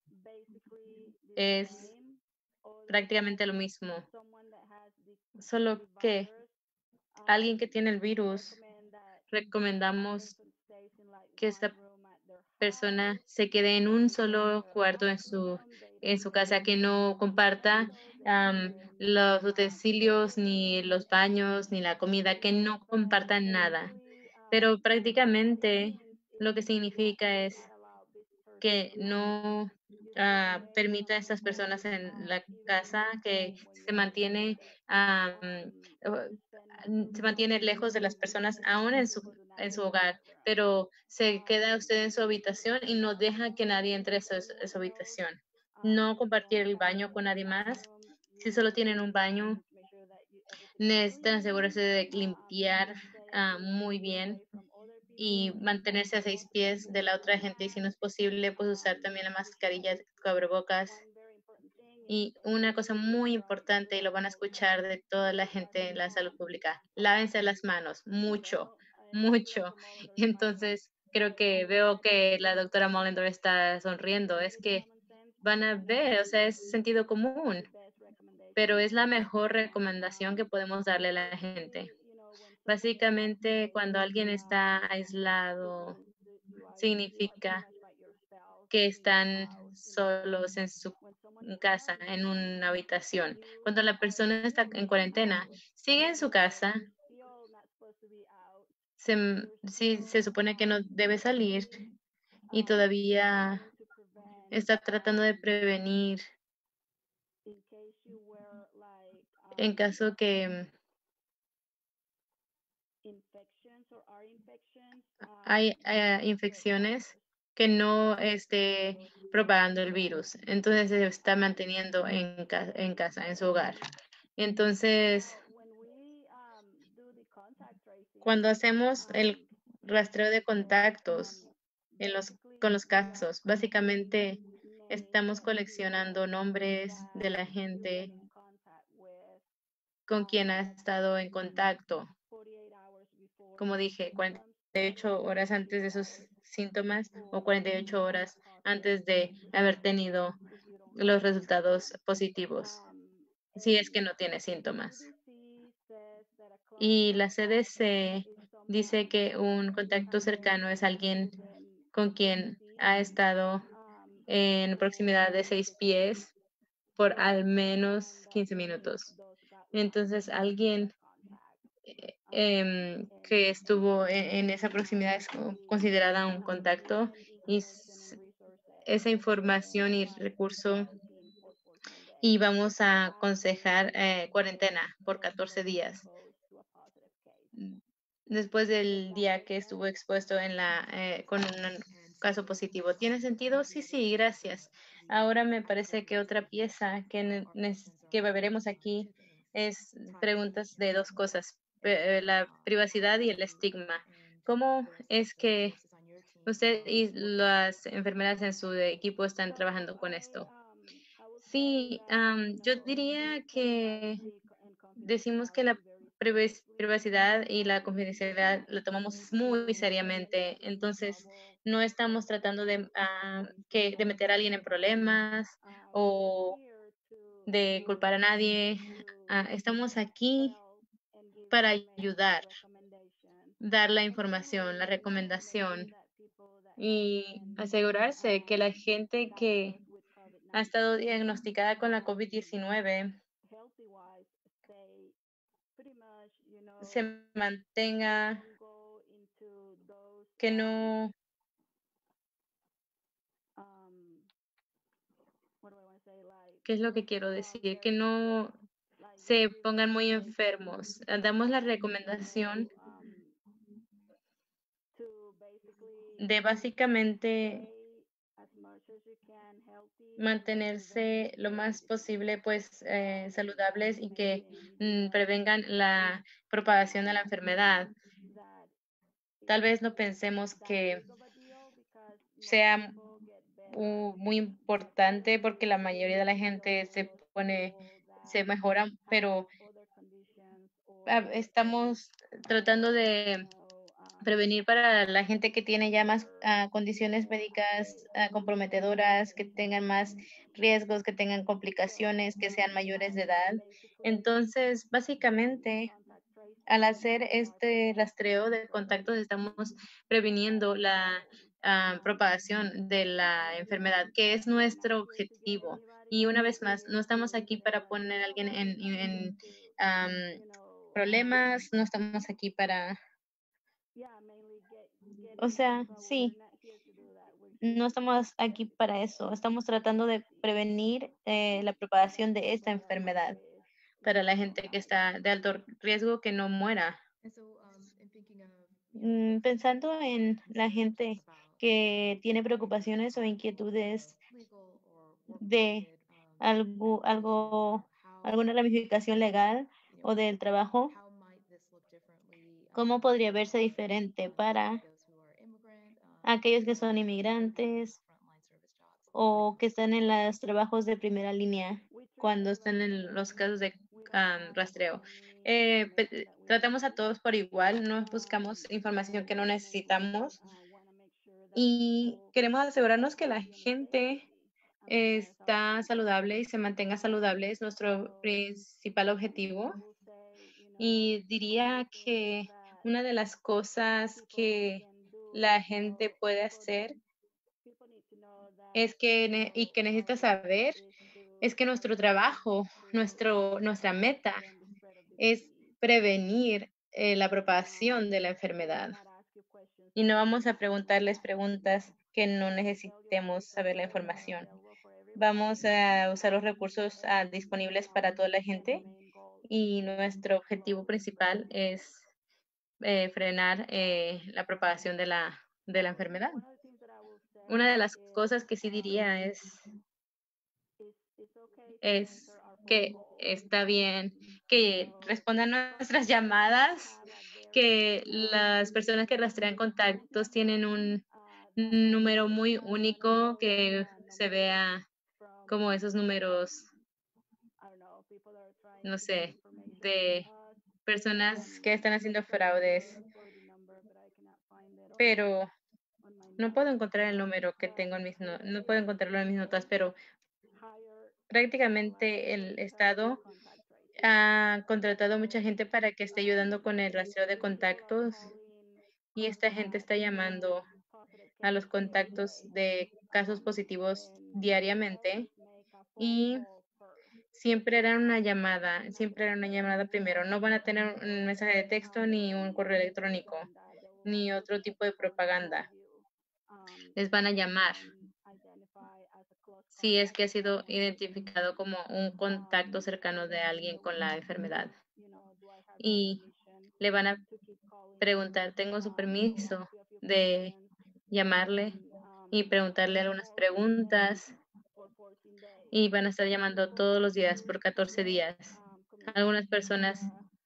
es prácticamente lo mismo, solo que alguien que tiene el virus, recomendamos que esa persona se quede en un solo cuarto en su, en su casa, que no comparta am, los utensilios, ni los baños, ni la comida, que no compartan nada. Pero prácticamente lo que significa es que no ah, permita a estas personas en la casa, que se mantiene, am, o- n- se mantiene lejos de las personas, aún en su en su hogar, pero se queda usted en su habitación y no deja que nadie entre a su, a su habitación. No compartir el baño con nadie más. Si solo tienen un baño, necesitan asegurarse de limpiar ah, muy bien y mantenerse a seis pies de la otra gente, y si no es posible, pues usar también la mascarilla de cubrebocas. Y una cosa muy importante, y lo van a escuchar de toda la gente en la salud pública, lávense las manos, mucho, mucho. Y entonces, creo que veo que la doctora Mollendor está sonriendo, es que van a ver, o sea, es sentido común, pero es la mejor recomendación que podemos darle a la gente. Básicamente, cuando alguien está aislado, significa que están solos en su casa, en una habitación. Cuando la persona está en cuarentena, sigue en su casa, se, m- sí, se supone que no debe salir y todavía está tratando de prevenir en caso que hay eh, infecciones que no esté propagando el virus. Entonces se está manteniendo en, ca- en casa, en su hogar. Entonces, cuando hacemos el rastreo de contactos en los, con los casos, básicamente estamos coleccionando nombres de la gente con quien ha estado en contacto. Como dije, cuarenta y ocho horas antes de sus síntomas o cuarenta y ocho horas antes de haber tenido los resultados positivos, si es que no tiene síntomas. Y la C D C dice que un contacto cercano es alguien con quien ha estado en proximidad de seis pies por al menos quince minutos. Entonces, alguien eh, em, que estuvo en, en esa proximidad es co- considerada un contacto, y s- esa información y recurso, y vamos a aconsejar eh, cuarentena por catorce días mm, después del día que estuvo expuesto en la, eh, con un caso positivo. ¿Tiene sentido? Sí, sí, gracias. Ahora me parece que otra pieza que, ne- nes- que veremos aquí es preguntas de dos cosas, eh, la privacidad y el estigma. ¿Cómo es que usted y las enfermeras en su equipo están trabajando con esto? Sí, am, yo diría que decimos que la privac- privacidad y la confidencialidad lo tomamos muy seriamente, entonces no estamos tratando de, ah, que, de meter a alguien en problemas o de culpar a nadie. Ah, estamos aquí para ayudar, dar la información, la recomendación y asegurarse que la gente que ha estado diagnosticada con la COVID diecinueve se mantenga, que no, ¿qué es lo que quiero decir? Que no se pongan muy enfermos. Ah, Damos la recomendación de básicamente mantenerse lo más posible pues eh, saludables y que mm, prevengan la propagación de la enfermedad. Tal vez no pensemos que sea uh, muy importante porque la mayoría de la gente se pone, se mejora, pero ah, estamos tratando de prevenir para la gente que tiene ya más ah, condiciones médicas ah, comprometedoras, que tengan más riesgos, que tengan complicaciones, que sean mayores de edad. Entonces, básicamente, al hacer este rastreo de contactos, estamos previniendo la ah, propagación de la enfermedad, que es nuestro objetivo. Y una vez más, no estamos aquí para poner a alguien en, en, am, problemas, no estamos aquí para, o sea, sí, no estamos aquí para eso. Estamos tratando de prevenir eh, la propagación de esta enfermedad para la gente que está de alto riesgo, que no muera. mm, pensando en la gente que tiene preocupaciones o inquietudes de algo, algo, alguna ramificación legal o del trabajo, ¿cómo podría verse diferente para aquellos que son inmigrantes o que están en los trabajos de primera línea cuando están en los casos de am, rastreo? Eh, pe- tratamos a todos por igual, no buscamos información que no necesitamos y queremos asegurarnos que la gente está saludable y se mantenga saludable, es nuestro principal objetivo. Y diría que una de las cosas que la gente puede hacer es que, ne- y que necesita saber, es que nuestro trabajo, nuestro, nuestra meta es prevenir eh, la propagación de la enfermedad. Y no vamos a preguntarles preguntas que no necesitemos saber la información. Vamos a usar los recursos ah, disponibles para toda la gente y nuestro objetivo principal es eh, frenar eh, la propagación de la, de la enfermedad. Una de las cosas que sí diría es, es que está bien que respondan nuestras llamadas, que las personas que rastrean contactos tienen un número muy único que se vea como esos números, no sé, de personas que están haciendo fraudes, pero no puedo encontrar el número que tengo en mis no, no puedo encontrarlo en mis notas, pero prácticamente el Estado ha contratado mucha gente para que esté ayudando con el rastreo de contactos y esta gente está llamando a los contactos de casos positivos diariamente y siempre era una llamada, siempre era una llamada primero. No van a tener un mensaje de texto ni un correo electrónico ni otro tipo de propaganda. Les van a llamar si es que ha sido identificado como un contacto cercano de alguien con la enfermedad. Y le van a preguntar, ¿tengo su permiso de llamarle y preguntarle algunas preguntas? Y van a estar llamando todos los días por catorce días. Algunas personas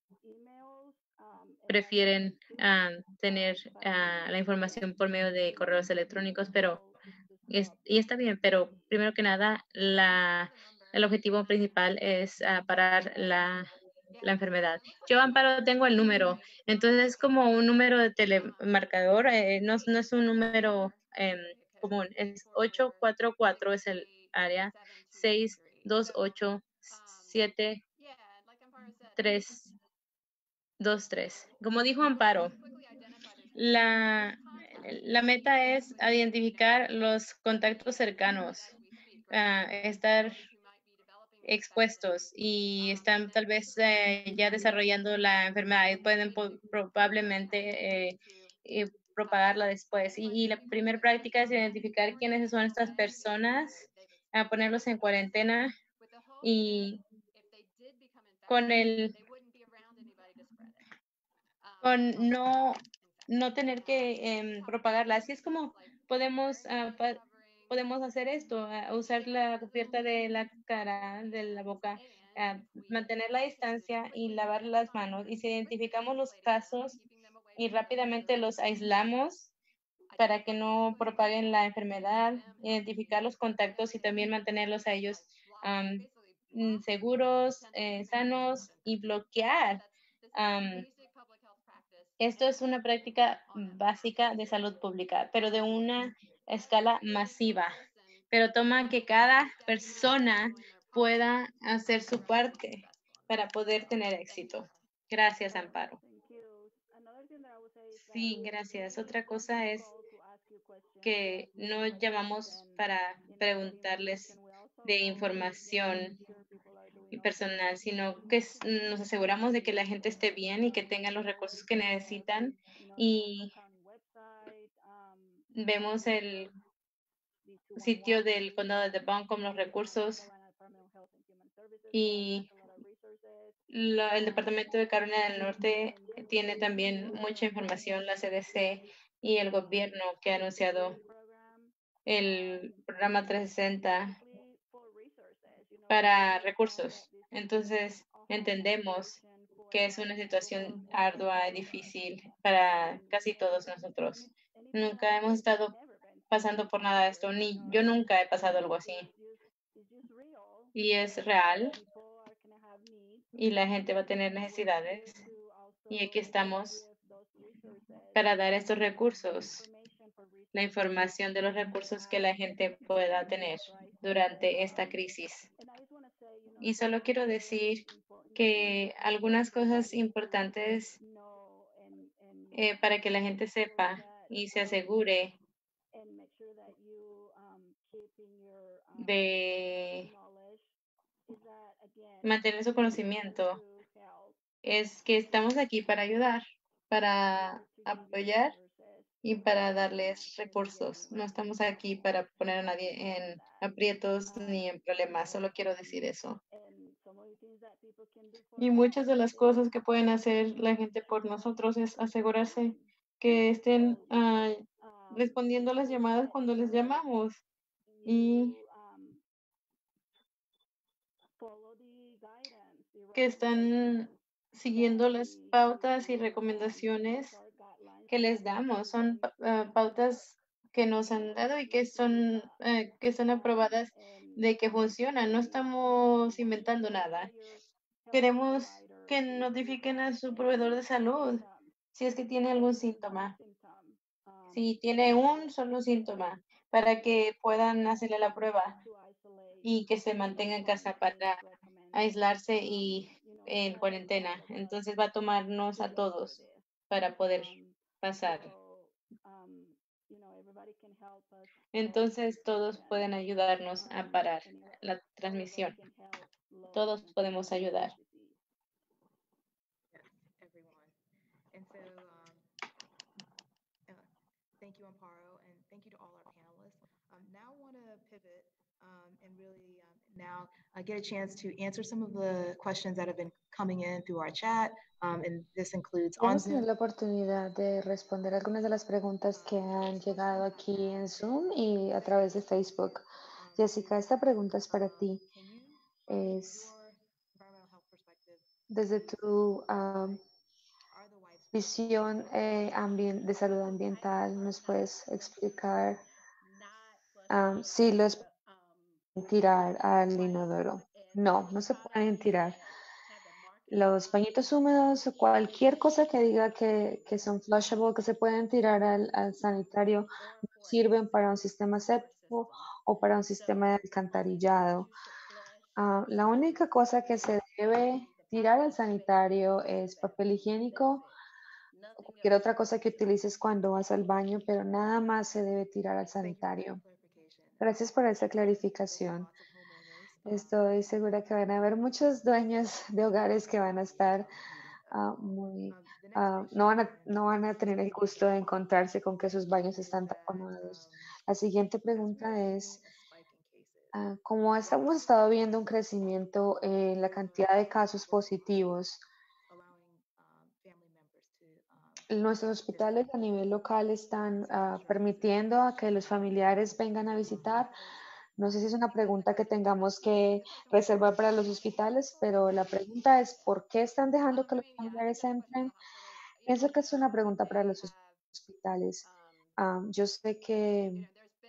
prefieren ah, tener ah, la información por medio de correos electrónicos, pero es- y está bien, pero primero que nada, la, el objetivo principal es ah, parar la, la enfermedad. Yo, Amparo, tengo el número, entonces es como un número de telemarcador, eh, no, es- no es un número em, común, es ocho cuatro cuatro es el área, seis dos ocho siete tres dos tres. Como dijo Amparo, la, la meta es identificar los contactos cercanos, ah, estar expuestos y están tal vez eh, ya desarrollando la enfermedad y pueden po- probablemente eh, eh, propagarla después. Y, y la primera práctica es identificar quiénes son estas personas, a ponerlos en cuarentena y con el con no, no tener que em, propagarla. Así es como podemos, ah, pa- podemos hacer esto, ah, usar la cubierta de la cara, de la boca, ah, mantener la distancia y lavar las manos. Y si identificamos los casos y rápidamente los aislamos para que no propaguen la enfermedad, identificar los contactos y también mantenerlos a ellos am, mm, seguros, eh, sanos y bloquear. am, Esto es una práctica básica de salud pública, pero de una escala masiva. Pero toma que cada persona pueda hacer su parte para poder tener éxito. Gracias, Amparo. Sí, gracias. Otra cosa es que no llamamos para preguntarles de información y personal, sino que s- nos aseguramos de que la gente esté bien y que tengan los recursos que necesitan y vemos el sitio del condado de Buncombe, los recursos y la- el Departamento de Carolina del Norte tiene también mucha información, la C D C y el gobierno que ha anunciado el programa trescientos sesenta para recursos. Entonces, entendemos que es una situación ardua y difícil para casi todos nosotros. Nunca hemos estado pasando por nada de esto, ni yo nunca he pasado algo así. Y es real y la gente va a tener necesidades. Y aquí estamos para dar estos recursos, la información de los recursos que la gente pueda tener durante esta crisis. Y solo quiero decir que algunas cosas importantes eh, para que la gente sepa y se asegure de mantener su conocimiento es que estamos aquí para ayudar, para apoyar y para darles recursos. No estamos aquí para poner a nadie en aprietos ni en problemas, solo quiero decir eso. Y muchas de las cosas que pueden hacer la gente por nosotros es asegurarse que estén ah, respondiendo a las llamadas cuando les llamamos y que están siguiendo las pautas y recomendaciones que les damos. Son pa- ah, pautas que nos han dado y que son eh, que están aprobadas de que funcionan. No estamos inventando nada. Queremos que notifiquen a su proveedor de salud si es que tiene algún síntoma. Si tiene un solo síntoma, para que puedan hacerle la prueba y que se mantenga en casa para aislarse y en cuarentena. Entonces va a tomarnos a todos para poder pasar. Entonces todos pueden ayudarnos a parar la transmisión. Todos podemos ayudar. Yes, everyone. And so, um, uh, thank you, Amparo, and thank you to all our panelists. Um, now I want to pivot um, and really um, now uh, get a chance to answer some of the questions that have been coming in through our chat. Um, and this includes on Vamos a tener Zoom. la oportunidad de responder algunas de las preguntas que han llegado aquí en Zoom y a través de Facebook. Jessica, esta pregunta es para ti. Es desde tu um, visión eh, ambien- de salud ambiental, ¿nos puedes explicar um, si los pueden tirar al inodoro? No, no se pueden tirar. Los pañitos húmedos o cualquier cosa que diga que, que son flushable, que se pueden tirar al, al sanitario, no sirven para un sistema séptico o para un sistema de alcantarillado. Ah, la única cosa que se debe tirar al sanitario es papel higiénico o cualquier otra cosa que utilices cuando vas al baño, pero nada más se debe tirar al sanitario. Gracias por esa clarificación. Estoy segura que van a haber muchos dueños de hogares que van a estar ah, muy, ah, no van a, no van a tener el gusto de encontrarse con que sus baños están taponados. La siguiente pregunta es, ah, como es- hemos estado viendo un crecimiento en la cantidad de casos positivos, nuestros hospitales a nivel local están ah, permitiendo a que los familiares vengan a visitar. No sé si es una pregunta que tengamos que reservar para los hospitales, pero la pregunta es, ¿por qué están dejando que los familiares entren? Pienso que es una pregunta para los hos- hospitales. Ah, yo sé que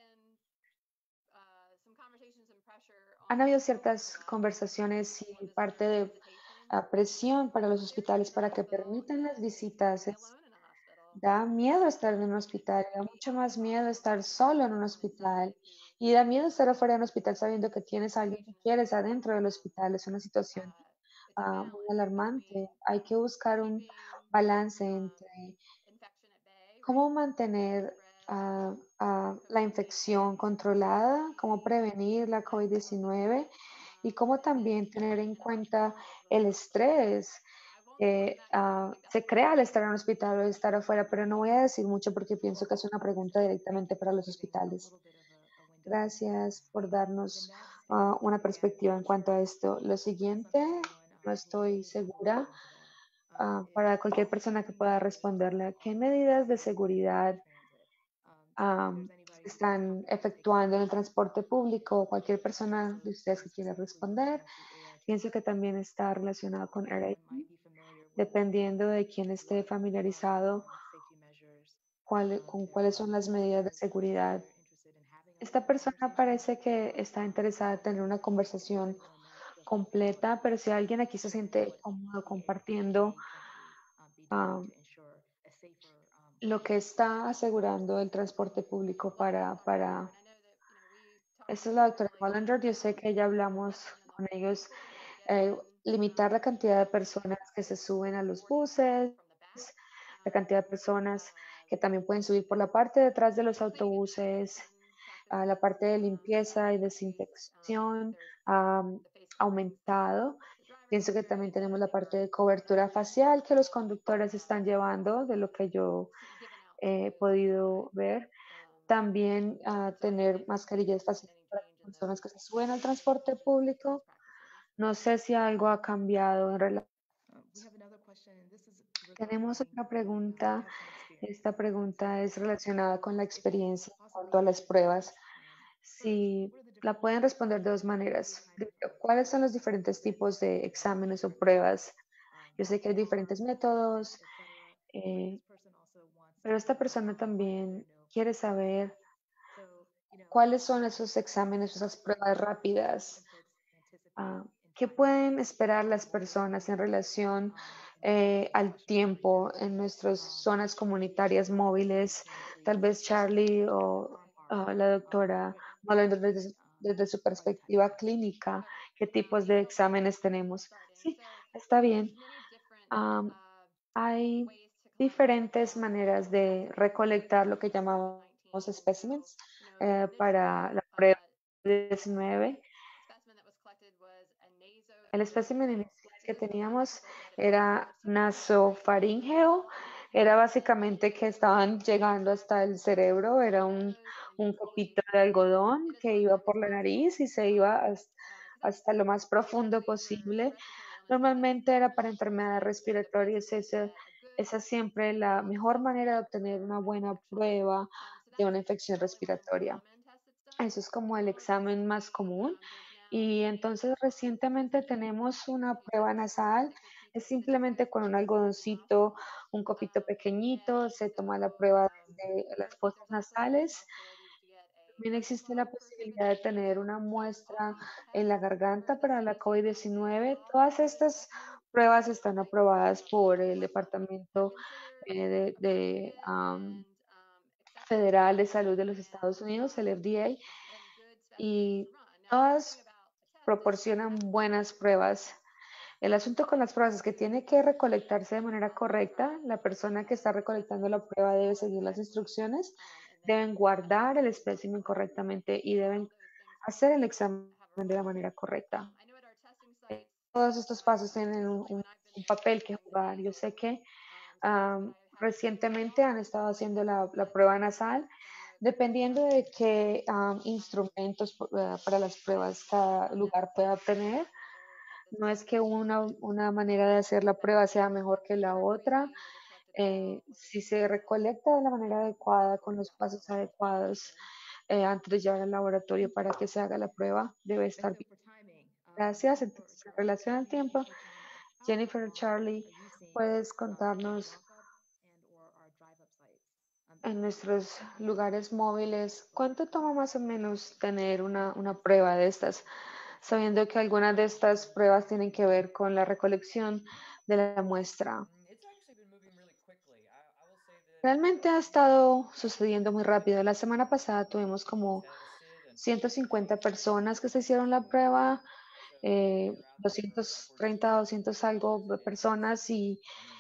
han habido ciertas conversaciones y parte de ah, presión para los hospitales para que permitan las visitas. Es- da miedo estar en un hospital, da mucho más miedo estar solo en un hospital y da miedo estar afuera de un hospital sabiendo que tienes a alguien que quieres adentro del hospital. Es una situación ah, muy alarmante. Hay que buscar un balance entre cómo mantener ah, ah, la infección controlada, cómo prevenir la COVID diecinueve y cómo también tener en cuenta el estrés que ah, se crea al estar en un hospital o estar afuera, pero no voy a decir mucho porque pienso que es una pregunta directamente para los hospitales. Gracias por darnos ah, una perspectiva en cuanto a esto. Lo siguiente, no estoy segura, ah, para cualquier persona que pueda responderle, ¿qué medidas de seguridad am, se están efectuando en el transporte público? Cualquier persona de ustedes que quiera responder. Pienso que también está relacionado con R A I, dependiendo de quién esté familiarizado cuál- con cuáles son las medidas de seguridad. Esta persona parece que está interesada en tener una conversación completa, pero si alguien aquí se siente cómodo compartiendo ah, lo que está asegurando el transporte público para, para... Esta es la doctora Hollander, yo sé que ya hablamos con ellos, eh, limitar la cantidad de personas que se suben a los buses, la cantidad de personas que también pueden subir por la parte de atrás de los autobuses, a la parte de limpieza y desinfección ha aumentado. Pienso que también tenemos la parte de cobertura facial que los conductores están llevando, de lo que yo he podido ver. También a tener mascarillas faciales para las personas que se suben al transporte público. No sé si algo ha cambiado en relación. Tenemos otra pregunta. Esta pregunta es relacionada con la experiencia en cuanto a las pruebas. Si la pueden responder de dos maneras. Primero, ¿cuáles son los diferentes tipos de exámenes o pruebas? Yo sé que hay diferentes métodos, eh, pero esta persona también quiere saber cuáles son esos exámenes, esas pruebas rápidas. ah, ¿Qué pueden esperar las personas en relación eh, al tiempo en nuestras zonas comunitarias móviles? Tal vez Charlie o ah, la doctora Mollender desde, desde su perspectiva clínica, ¿qué tipos de exámenes tenemos? Sí, está bien. Am, hay diferentes maneras de recolectar lo que llamamos specimens eh, para la prueba diecinueve. El espécimen inicial que teníamos era nasofaríngeo, era básicamente que estaban llegando hasta el cerebro, era un, un copito de algodón que iba por la nariz y se iba hasta, hasta lo más profundo posible. Normalmente era para enfermedades respiratorias, esa, esa es siempre la mejor manera de obtener una buena prueba de una infección respiratoria. Eso es como el examen más común. Y entonces recientemente tenemos una prueba nasal. Es simplemente con un algodoncito, un copito pequeñito, se toma la prueba de las fosas nasales. También existe la posibilidad de tener una muestra en la garganta para la COVID diecinueve. Todas estas pruebas están aprobadas por el Departamento eh, de, de, um, Federal de Salud de los Estados Unidos, el F D A, y todas proporcionan buenas pruebas. El asunto con las pruebas es que tiene que recolectarse de manera correcta. La persona que está recolectando la prueba debe seguir las instrucciones, deben guardar el espécimen correctamente y deben hacer el examen de la manera correcta. Todos estos pasos tienen un, un- un papel que jugar. Yo sé que um, recientemente han estado haciendo la, la prueba nasal. Dependiendo de qué um, instrumentos uh, para las pruebas cada lugar pueda tener, no es que una, una manera de hacer la prueba sea mejor que la otra. Eh, si se recolecta de la manera adecuada, con los pasos adecuados, eh, antes de llevar al laboratorio para que se haga la prueba, debe estar bien. Gracias. Entonces, en relación al tiempo, Jennifer, Charlie, ¿puedes contarnos en nuestros lugares móviles cuánto toma más o menos tener una, una prueba de estas? Sabiendo que algunas de estas pruebas tienen que ver con la recolección de la muestra. Realmente ha estado sucediendo muy rápido. La semana pasada tuvimos como ciento cincuenta personas que se hicieron la prueba, eh, doscientos treinta, doscientos algo de personas y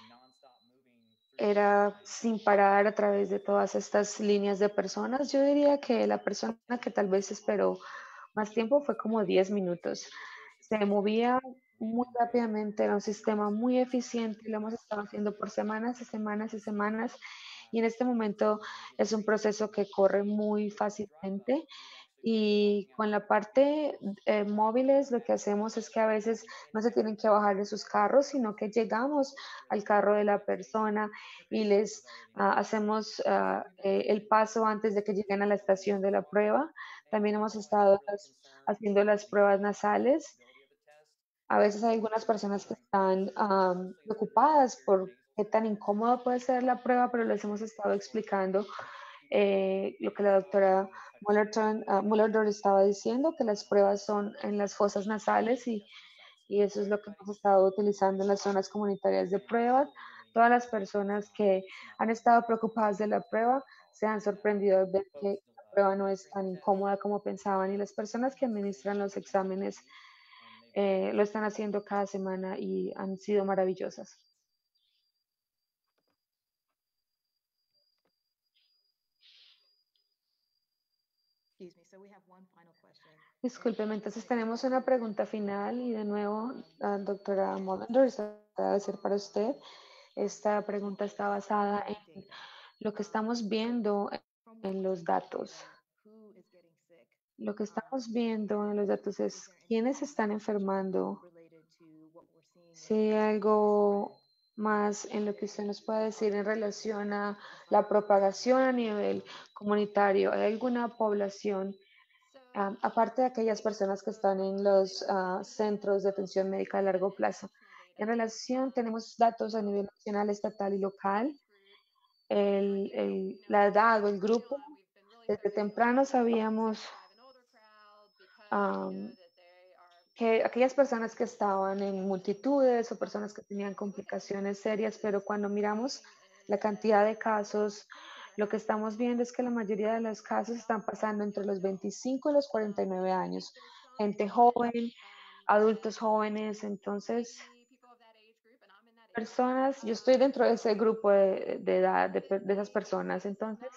era sin parar a través de todas estas líneas de personas. Yo diría que la persona que tal vez esperó más tiempo fue como diez minutos. Se movía muy rápidamente, era un sistema muy eficiente, lo hemos estado haciendo por semanas y semanas y semanas y en este momento es un proceso que corre muy fácilmente Y con la parte eh, móviles, lo que hacemos es que a veces no se tienen que bajar de sus carros, sino que llegamos al carro de la persona y les ah, hacemos ah, eh, el paso antes de que lleguen a la estación de la prueba. También hemos estado las- haciendo las pruebas nasales. A veces hay algunas personas que están am, preocupadas por qué tan incómodo puede ser la prueba, pero les hemos estado explicando eh, lo que la doctora Mullerton, ah, Mullerdor estaba diciendo, que las pruebas son en las fosas nasales y, y eso es lo que hemos estado utilizando en las zonas comunitarias de pruebas. Todas las personas que han estado preocupadas de la prueba se han sorprendido al ver que la prueba no es tan incómoda como pensaban y las personas que administran los exámenes eh, lo están haciendo cada semana y han sido maravillosas. Excuse me. So we have one final question. Discúlpeme, entonces tenemos una pregunta final y de nuevo, ah, doctora Mollender, esta debe ser para usted. Esta pregunta está basada en lo que estamos viendo From what en we're los seeing in datos. data, who is getting sick? Lo que Um, estamos viendo en los datos is es there quiénes anything están else enfermando. related to what we're seeing Si in hay terms of the algo spread? más en lo que usted nos pueda decir en relación a la propagación a nivel comunitario, ¿hay alguna población, ah, aparte de aquellas personas que están en los ah, centros de atención médica a largo plazo? En relación, tenemos datos a nivel nacional, estatal y local. El- el- la edad o el grupo, desde temprano sabíamos am, que aquellas personas que estaban en multitudes o personas que tenían complicaciones serias, pero cuando miramos la cantidad de casos, lo que estamos viendo es que la mayoría de los casos están pasando entre los veinticinco y los cuarenta y nueve años. Gente joven, adultos jóvenes, entonces personas, yo estoy dentro de ese grupo de, de edad, de, de esas personas, entonces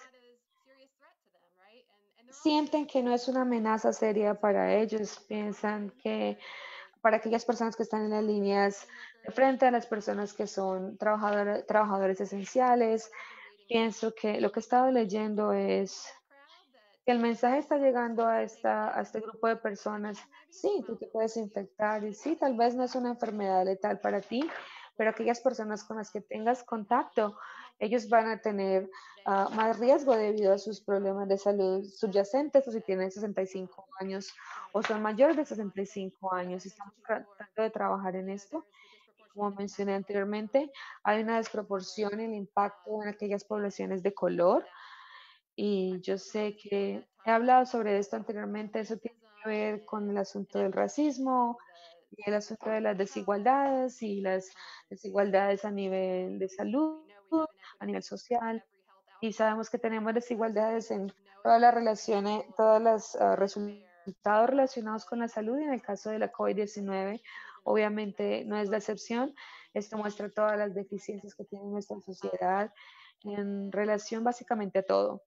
sienten que no es una amenaza seria para ellos, piensan que para aquellas personas que están en las líneas de frente, a las personas que son trabajadores, trabajadores esenciales, pienso que lo que he estado leyendo es que el mensaje está llegando a, esta, a este grupo de personas. Sí, tú te puedes infectar y sí, tal vez no es una enfermedad letal para ti, pero aquellas personas con las que tengas contacto, ellos van a tener uh, más riesgo debido a sus problemas de salud subyacentes o si tienen sesenta y cinco años o son mayores de sesenta y cinco años. Estamos tratando de trabajar en esto. Como mencioné anteriormente, hay una desproporción en el impacto en aquellas poblaciones de color y yo sé que he hablado sobre esto anteriormente, eso tiene que ver con el asunto del racismo y el asunto de las desigualdades y las desigualdades a nivel de salud, a nivel social. Y sabemos que tenemos desigualdades en todas las relaciones, todos los uh, resultados relacionados con la salud y en el caso de la COVID diecinueve, obviamente no es la excepción. Esto muestra todas las deficiencias que tiene nuestra sociedad en relación básicamente a todo.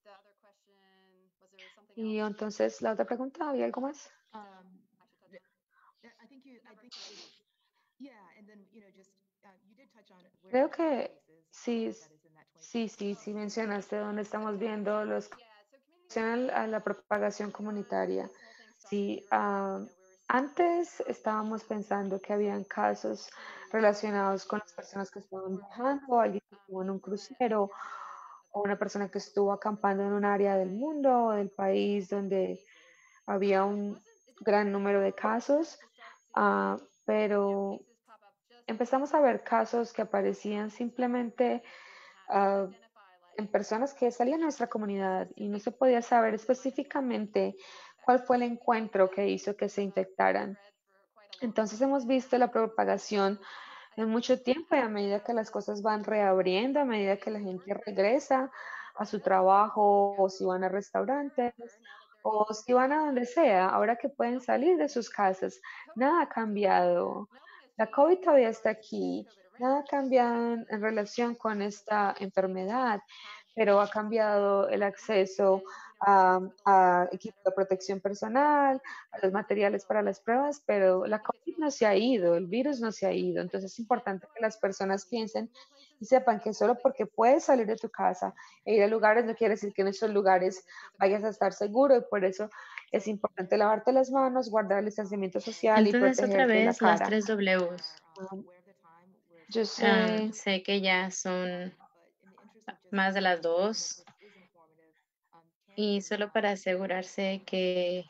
Y entonces, la otra pregunta, ¿había algo más? Um, th- th- I think you, I think you did, yeah, and then, you know, just, uh, you did touch on where Creo we're seeing que cases, sí, uh, s- that is in that sí, twenty sí, percent sí range. mencionaste dónde estamos viendo los a la propagación comunitaria. Sí, ah, antes estábamos pensando que habían casos relacionados con las personas que estaban viajando, o alguien que estuvo en un crucero, o una persona que estuvo acampando en un área del mundo o del país donde había un gran número de casos, ah, pero empezamos a ver casos que aparecían simplemente ah, en personas que salían de nuestra comunidad y no se podía saber específicamente cuál fue el encuentro que hizo que se infectaran. Entonces hemos visto la propagación en mucho tiempo y a medida que las cosas van reabriendo, a medida que la gente regresa a su trabajo o si van a restaurantes o si van a donde sea, ahora que pueden salir de sus casas, nada ha cambiado. La COVID todavía está aquí, nada ha cambiado en, en relación con esta enfermedad, pero ha cambiado el acceso a, a equipo de protección personal, a los materiales para las pruebas, pero la COVID no se ha ido, el virus no se ha ido. Entonces es importante que las personas piensen y sepan que solo porque puedes salir de tu casa e ir a lugares no quiere decir que en esos lugares vayas a estar seguro y por eso Es importante lavarte las manos, guardar el distanciamiento social y Entonces, otra protegerte la vez, las cara. tres Ws. Um, yo Am, sé, sé que ya son más de las dos. Y solo para asegurarse que,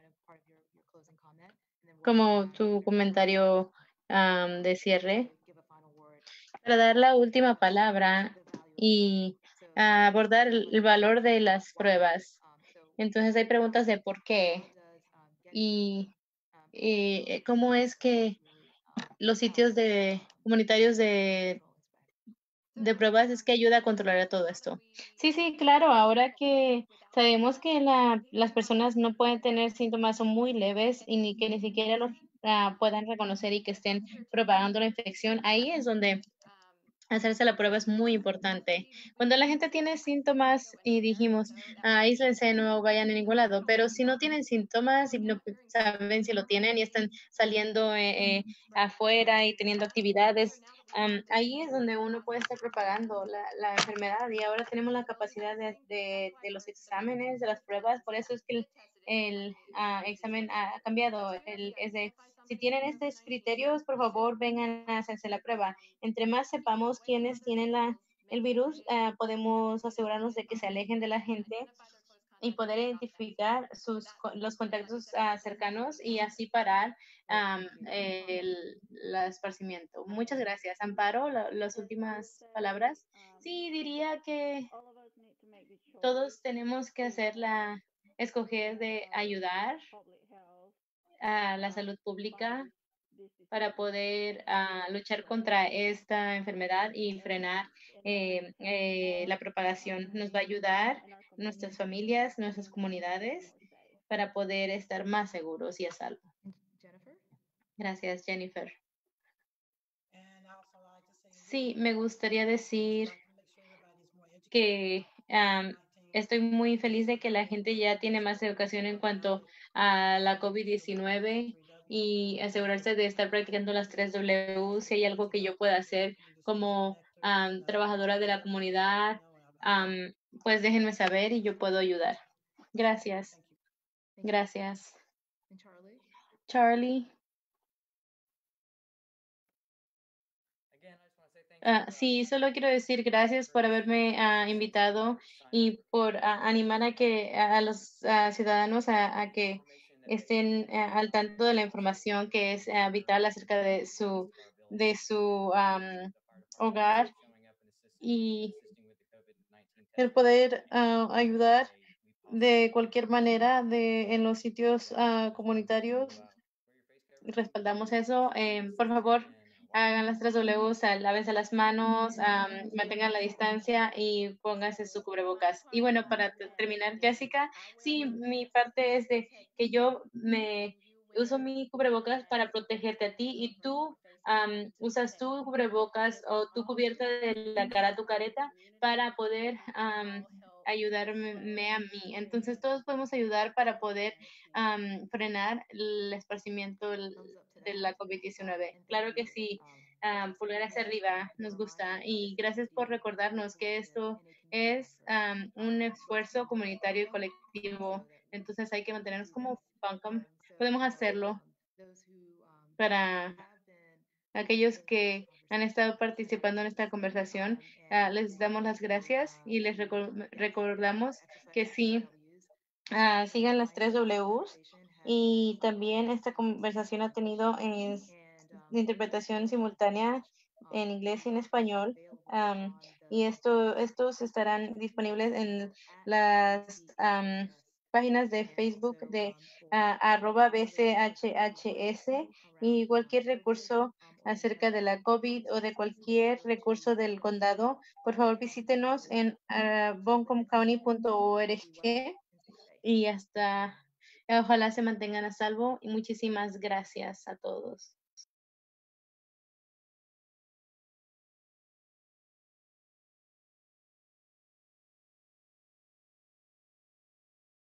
como tu comentario am, de cierre, para dar la última palabra y ah, abordar el, el valor de las pruebas. Entonces hay preguntas de por qué y, y, eh, cómo es que los sitios de comunitarios de, de pruebas es que ayuda a controlar todo esto. Sí, sí, claro, ahora que sabemos que la- las personas no pueden tener síntomas o muy leves y ni que ni siquiera los ah, puedan reconocer y que estén propagando la infección, ahí es donde hacerse la prueba es muy importante. Cuando la gente tiene síntomas y dijimos, ah, aíslense, no vayan a ningún lado, pero si no tienen síntomas y no saben si lo tienen y están saliendo eh, eh, afuera y teniendo actividades, am, ahí es donde uno puede estar propagando la, la enfermedad y ahora tenemos la capacidad de, de- de los exámenes, de las pruebas, por eso es que el, el, ah, examen ha cambiado. El, es de, si tienen estos criterios, por favor, vengan a hacerse la prueba. Entre más sepamos quiénes tienen la, el virus, ah, podemos asegurarnos de que se alejen de la gente y poder identificar sus, co- los contactos ah, cercanos y así parar am, el, el esparcimiento. Muchas gracias. Amparo, la- las últimas palabras. Sí, diría que todos tenemos que hacer la, escoger de ayudar a la salud pública para poder ah, luchar contra esta enfermedad y frenar eh, eh, la propagación. Nos va a ayudar nuestras familias, nuestras comunidades, para poder estar más seguros y a salvo. Jennifer? Gracias, Jennifer. Sí, me gustaría decir que am, estoy muy feliz de que la gente ya tiene más educación en cuanto a la COVID diecinueve y asegurarse de estar practicando las tres W. Si hay algo que yo pueda hacer como am, trabajadora de la comunidad, am, pues déjenme saber y yo puedo ayudar. Gracias. Thank you. Gracias. And Charlie? Charlie. Ah, sí, solo quiero decir gracias por haberme ah, invitado y por ah, animar a que a, a los ah, ciudadanos a, a que estén ah, al tanto de la información que es ah, vital acerca de su de su am, hogar y el poder ah, ayudar de cualquier manera de en los sitios ah, comunitarios. Respaldamos eso. Em, por favor, hagan las tres Ws, ah, lávense las manos, am, mantengan la distancia y pónganse su cubrebocas. Y bueno, para te- terminar, Jessica, sí, mi parte es de que yo me uso mi cubrebocas para protegerte a ti y tú am, usas tu cubrebocas o tu cubierta de la cara, tu careta, para poder am, ayudarme a mí. Entonces, todos podemos ayudar para poder am, frenar el esparcimiento del- Thumbs up to de that. la COVID Um, diecinueve. and thank Claro que you, sí, um, am, pulgar hacia arriba, nos gusta. Y gracias por recordarnos que esto es am, un esfuerzo comunitario y colectivo. Entonces hay que mantenernos como Funcom. Podemos hacerlo para aquellos que han estado participando en esta conversación. ah, les damos las gracias y les recor- recordamos que sí, ah, sigan las tres Ws y también esta conversación ha tenido eh, interpretación simultánea en inglés y en español. am, y esto, estos estarán disponibles en las am, páginas de Facebook de ah, arroba B C H H S y cualquier recurso acerca de la COVID o de cualquier recurso del condado, por favor visítenos en uh, buncombe county punto org y hasta, ojalá se mantengan a salvo y muchísimas gracias a todos.